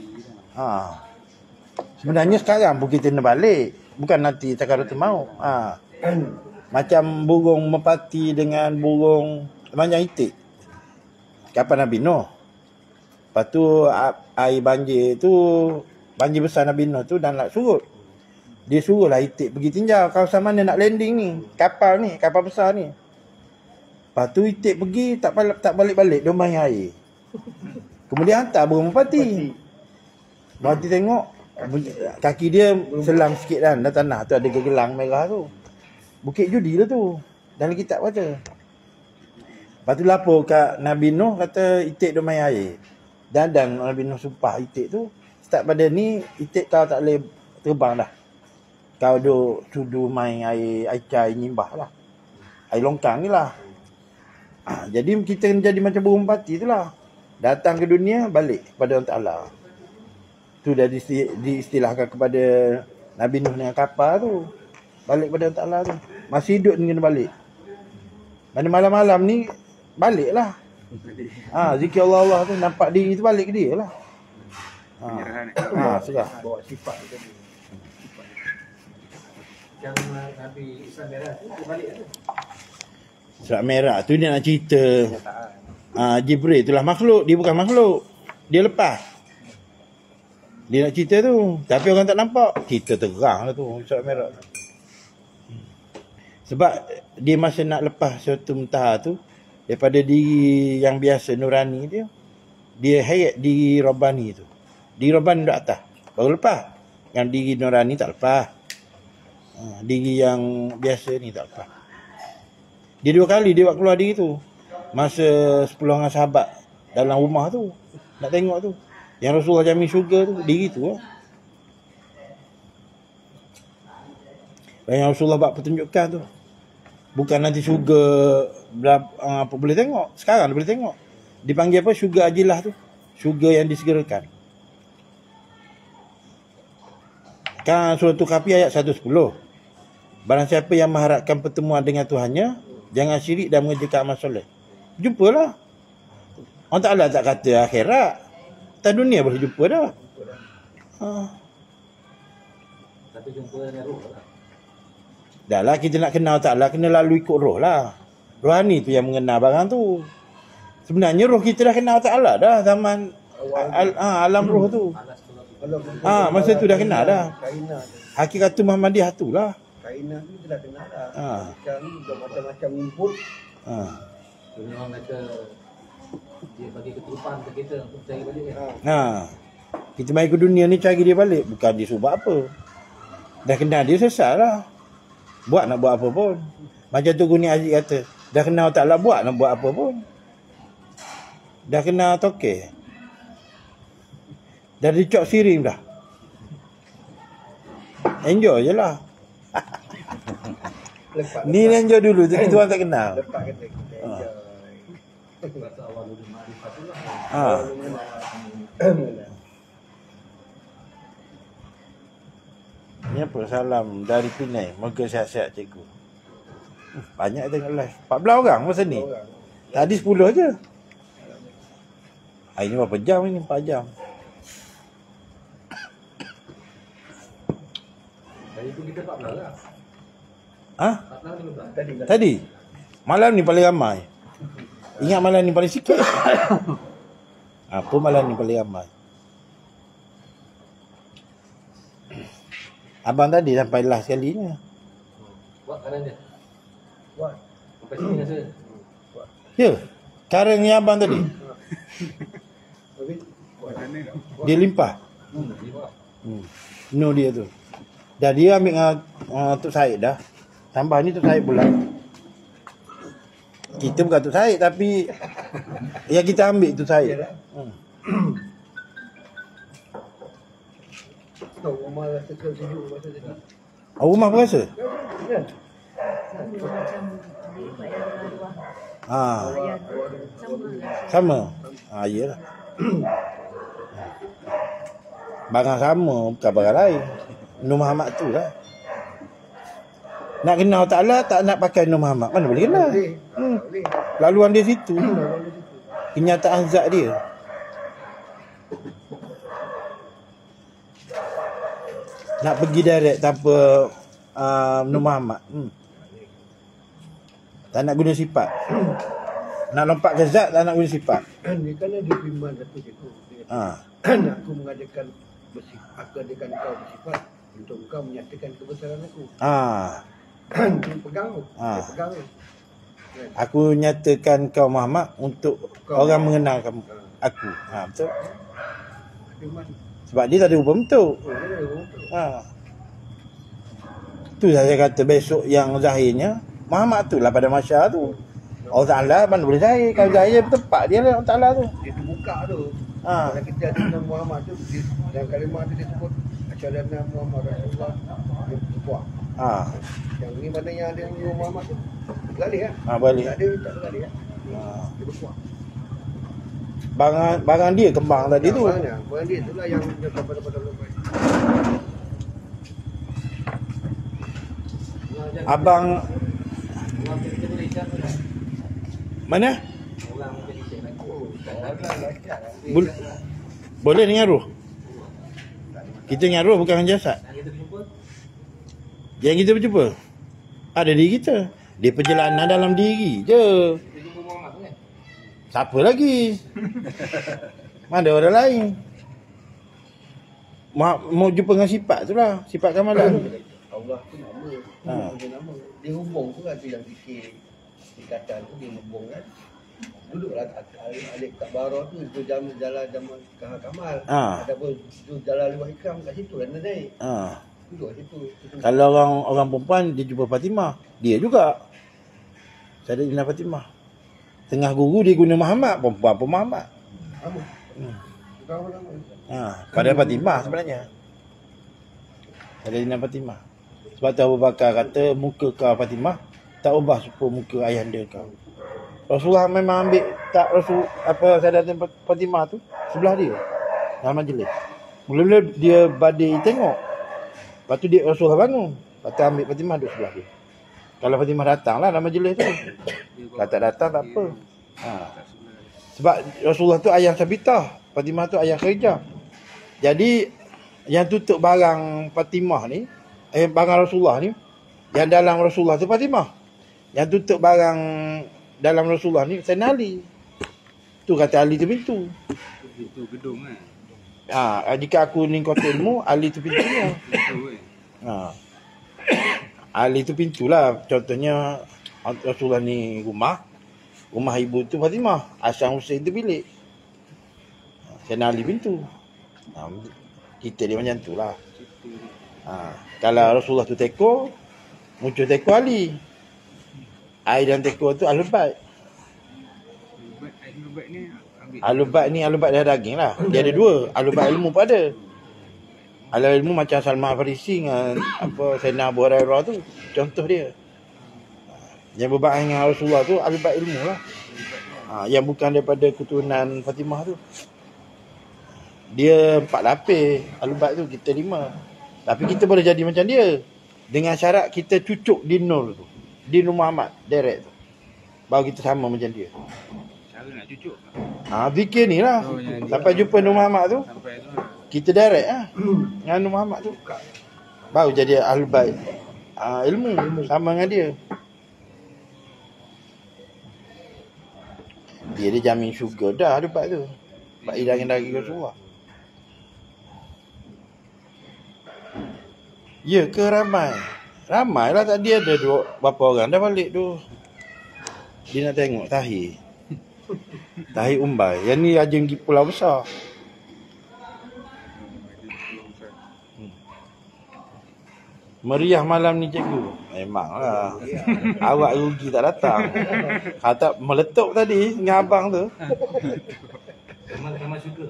S2: Sebenarnya sekarang pun kita nak balik. Bukan nanti takaratul maut. Macam burung merpati dengan burung manjang itik. Kapan Nabi Nuh. Lepas tu air banjir tu, banjir besar Nabi Nuh tu dah nak surut. Dia suruhlah itik pergi tinjau kawasan mana nak landing ni. Kapal besar ni. Lepas tu itik pergi tak balik-balik, dia main air. Kemudian hantar burung merpati. Merpati tengok kaki dia selam sikit kan dalam tanah tu, ada gegelang merah tu. Bukit Judi lah tu. Dalam kitab baca. Lepas tu lapor kat Nabi Nuh, kata itik dia main air. Dan Nabi Nuh sumpah itik tu, start pada ni itik kau tak boleh terbang dah. Kau duk sudu main air cai nyimbah lah. Air longkang ni lah. Jadi kita jadi macam burung merpati tu lah. Datang ke dunia, balik kepada Allah Ta'ala. Tu dah diistilahkan kepada Nabi Nuh dengan kapal tu. Balik kepada Allah Ta'ala tu. Masih hidup ni kena balik. Mana malam-malam ni, balik lah. Zikir Allah tu, nampak diri tu balik ke dia lah. Serah.
S3: Bawa sifat tu tadi.
S5: Yang Nabi Islam Merah tu dia balik tu.
S2: Surat Merah tu dia nak cerita Jibril itulah makhluk. Dia bukan makhluk. Dia lepas. Dia nak cerita tu. Tapi orang tak nampak. Cerita terang lah tu Surat Merah. Sebab dia masa nak lepas suatu mentah tu, daripada diri yang biasa nurani dia hayat diri Rabbani tu. Diri Rabbani duduk atas, baru lepas. Yang diri nurani tak lepas. Diri yang biasa ni tak lepas. Dia 2 kali dia buat keluar diri tu. Masa 10 orang sahabat dalam rumah tu, nak tengok tu, yang Rasulullah jamin syurga tu, diri tu lah. Yang Rasulullah buat pertunjukan tu, bukan nanti syurga apa boleh tengok. Sekarang dia boleh tengok. Dipanggil apa? Syurga ajilah tu. Syurga yang disegerakan. Kan surah Al-Kahfi ayat 110. Barang siapa yang mengharapkan pertemuan dengan Tuhannya, jangan syirik dan mengerjakan amal soleh. Jumpalah. Allah Ta'ala tak kata akhirat. Atas dunia boleh jumpa dah.
S5: Tapi jumpa dengan roh lah.
S2: Dah lah, kita nak kenal Allah Ta'ala, kena lalu ikut roh lah. Rohani tu yang mengenal barang tu. Sebenarnya roh kita dah kenal Allah Ta'ala dah. Zaman alam roh tu. Masa tu dah kenal dah. Hakikatul Muhammadiyah tu lah.
S3: Kainah tu dah kenal dah. Sekarang ni dah macam-macam input.
S5: Jadi orang kata dia bagi keturupan ke kita untuk cari balik kan.
S2: Kita main ke dunia ni cari dia balik. Bukan dia suruh buat apa. Dah kenal dia sesat lah. Nak buat apa pun. Macam tu Guni Aziz kata, dah kenal tak lah buat nak buat apa pun. Dah kenal tokeh. Dah dicok siring dah. Enjoy je lah. Ni enjoy dulu, jadi tuan tak kenal.
S3: Lepas kata kita enjoy.
S5: Kata awal dulu makrifat tu lah.
S2: Ni apa? Salam dari Penang. Moga sihat-sihat cikgu. Banyak tengok live. 14 orang masa ni. Tadi 10 je. Ini berapa jam ni? 4 jam.
S5: Dari tu kita 14 lah. 14
S2: Tadi? Malam ni paling ramai. Ingat malam ni paling sikit. Apa malam ni paling ramai? Abang tadi sampai last kalinya.
S5: Buat kanan dia.
S3: Buat.
S5: Sampai sini rasa.
S2: Ya. Karang yang abang tadi. Dia limpah. No dia tu. Dah dia ambil dengan Tok Said dah. Tambah ni Tok Said pula. Kita bukan Tok Said tapi yang kita ambil Tok Said.
S3: Rumah rasa sejuk masa tadi.
S2: Rumah pun rasa? Sama. Iyalah. Barang sama, bukan barang lain. Nur Muhammad tu lah. Nak kenal Ta'ala, tak nak pakai Nur Muhammad. Mana boleh kenal? Laluan dia situ. Kenyataan zat dia. Nak pergi direct tanpa Nur Muhammad. Tak nak guna sifat. Nak lompat ke zat, tak nak guna sifat.
S3: Dia kan ada firman satu situ. Aku mengadakan bersifat, aku adakan kau bersifat untuk kau menyatakan kebesaran aku. Dia pegang tu. Dia pegang tu.
S2: Aku nyatakan kau Muhammad untuk orang mengenal kamu. Aku. Betul.
S3: Firman.
S2: Sebab dia tak ada rupa bentuk. Tu saya kata besok yang zahirnya Muhammad tu lah pada masyarakat tu. Allah Ta'ala mana boleh zahir. Kalau zahir bertempat dia lah Allah Ta'ala tu.
S3: Dia terbuka tu. Kalau kita ada nama Muhammad tu, dalam kalimah tu dia sebut asyhadu Muhammad Rasulullah, dia terbuka. Yang ni mana yang ada yang Muhammad tu beralih kan?
S2: Balik.
S3: Tak ada, tak beralih kan? Dia berkuah.
S2: Barang dia kembang tadi tu.
S3: Barang dia tu lah yang pada lepas.
S2: Abang mana? Boleh dengan roh. Kita dengan roh bukan dengan jasad. Yang kita berjumpa ada diri kita. Dia perjalanan dalam diri je. Siapa lagi? Mana orang lain? Mau jumpa dengan sifat tu lah. Sifat kamalan tu.
S3: Allah tu nama. Nama. Dia hubung tu kan tu yang fikir ikatan tu dia hubung kan. Duduklah Alif kat Barah tu jalan Kahar Kamal. Ada pun jalan Luar Ikram kat situ lah naik. Duduk situ.
S2: Kalau orang perempuan dia jumpa Fatimah, dia juga. Sayyidatina Fatimah. Tengah guru dia guna Muhammad, perempuan pun Muhammad. Pada Fatimah sebenarnya. Sayyidatina Fatimah. Sebab tu Abu Bakar kata muka kau Fatimah tak ubah supaya muka ayahanda kau. Rasulullah memang ambil tak Rasul Sayyidatina Fatimah tu sebelah dia dalam majlis. Mula-mula dia badai tengok. Lepas tu dia Rasulullah bangun. Lepas tu ambil Fatimah duduk sebelah dia. Kalau Fatimah datang lah dalam majlis tu. Kalau tak datang tak apa. Sebab Rasulullah tu ayah Sabitah, Fatimah tu ayah Khadijah. Jadi yang tutup barang Fatimah ni, barang Rasulullah ni, yang dalam Rasulullah tu Fatimah. Yang tutup barang dalam Rasulullah ni Sayyidina Ali. Tu kata Ali tu pintu.
S7: Itu gedung kan.
S2: Jika aku ni kota ilmu, Ali tu pintunya. Ali tu pintulah. Contohnya Rasulullah ni rumah ibu tu Fatimah, Hasan Hussein tu bilik. Sayyidina Ali pintu. Kita dia macam tu lah. Kalau Rasulullah tu teko, muncul teko Ali. Air dan teko tu Ahlul Bait. Ahlul Bait ni Ahlul Bait dah daging lah. Dia ada dua. Ahlul Bait ilmu pun ada. Ahlul ilmu macam Salman Farisi dengan Sayyidina Abu Hurairah tu. Contoh dia. Yang berbahang dengan Rasulullah tu Ahlul Bait ilmu lah. Yang bukan daripada keturunan Fatimah tu. Dia 4 lapis Ahlul Bait tu, kita 5. Tapi kita boleh jadi macam dia. Dengan syarat kita cucuk di Nur tu. Di Nur Muhammad direct tu. Baru kita sama macam dia.
S7: Cara nak cucuk.
S2: Fikir ni lah. Sampai jumpa Nur Muhammad tu. Kita direct lah. Dengan Nur Muhammad tu. Baru jadi Ahlul Bait. Ilmu sama dengan dia. Dia jamin syurga dah Ahlul Bait tu. Sebab dia daging Rasulullah. Ya ke ramai? Ramai lah, tadi ada berapa orang dah balik tu. Dia nak tengok Tahir. Tahir Umbai. Yang ni Raja Pulau Besar. Meriah malam ni cikgu. Memanglah. Awak rugi tak datang. Kata meletup tadi dengan abang tu.
S5: Memang syukur.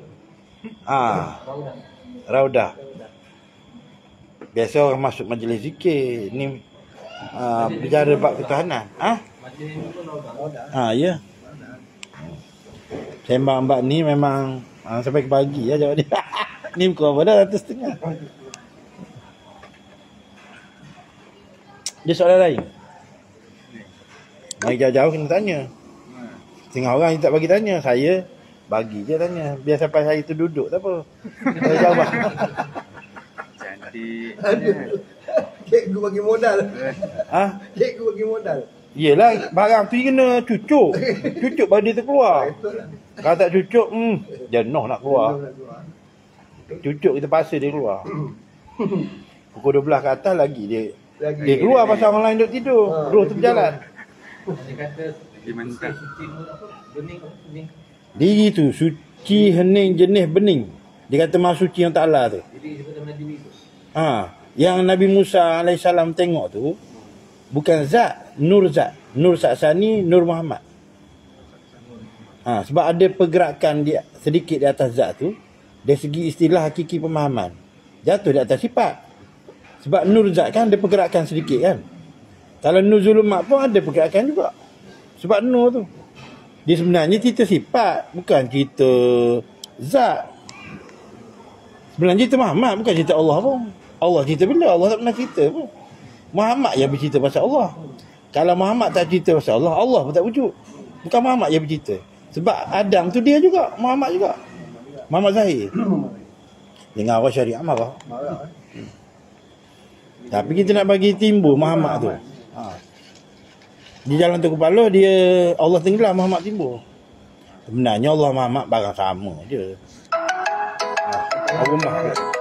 S2: Raudah. Biasa orang masuk majlis zikir. Ni bicara bab ketahanan. Ya. Sembang mbak ni memang sampai ke pagi ya jawab dia. Ni pukul apa dah 1:30. Dia soalan lain. Mari jauh-jauh kena tanya. Setengah orang tak bagi tanya. Saya bagi je tanya. Biar sampai saya tu duduk tak apa. Saya jawab.
S7: Adik.
S3: Cikgu bagi modal.
S2: Ah,
S3: Cikgu bagi modal.
S2: yelah barang tu kena cucuk. Cucuk baru dia terkeluar. Kalau tak cucuk, jenuh nak keluar. Cucuk kita paksa dia keluar. Pukul 12 ke atas lagi dia keluar pasal orang lain duduk tidur. Roh tu berjalan.
S5: Dia kata
S7: Dia mantap.
S5: suci tu apa? Bening.
S2: Diri tu suci, hening, jenis, bening. Dia kata maha suci yang Ta'ala tu.
S5: Jadi sebenarnya diri tu.
S2: Yang Nabi Musa AS tengok tu bukan zat, nur zat. Nur Saksani, Nur Muhammad. Sebab ada pergerakan dia sedikit di atas zat tu. Dari segi istilah hakiki pemahaman, jatuh di atas sifat. Sebab nur zat kan ada pergerakan sedikit kan. Kalau nur zulumat pun ada pergerakan juga. Sebab nur tu dia sebenarnya cerita sifat, bukan cerita zat. Sebenarnya cerita Muhammad, bukan cerita Allah pun. Allah cerita bila? Allah tak pernah cerita pun. Muhammad yang bercerita pasal Allah. Kalau Muhammad tak cerita pasal Allah, Allah pun tak wujud. Bukan Muhammad yang bercerita. Sebab Adam tu dia juga, Muhammad juga. Muhammad Zahir. Dengar orang syariah marah. Tapi kita nak bagi timbul Muhammad tu. Di jalan tu kepala dia Allah tenggelam, Muhammad timbul. Sebenarnya Allah Muhammad barang sama je. Rumah.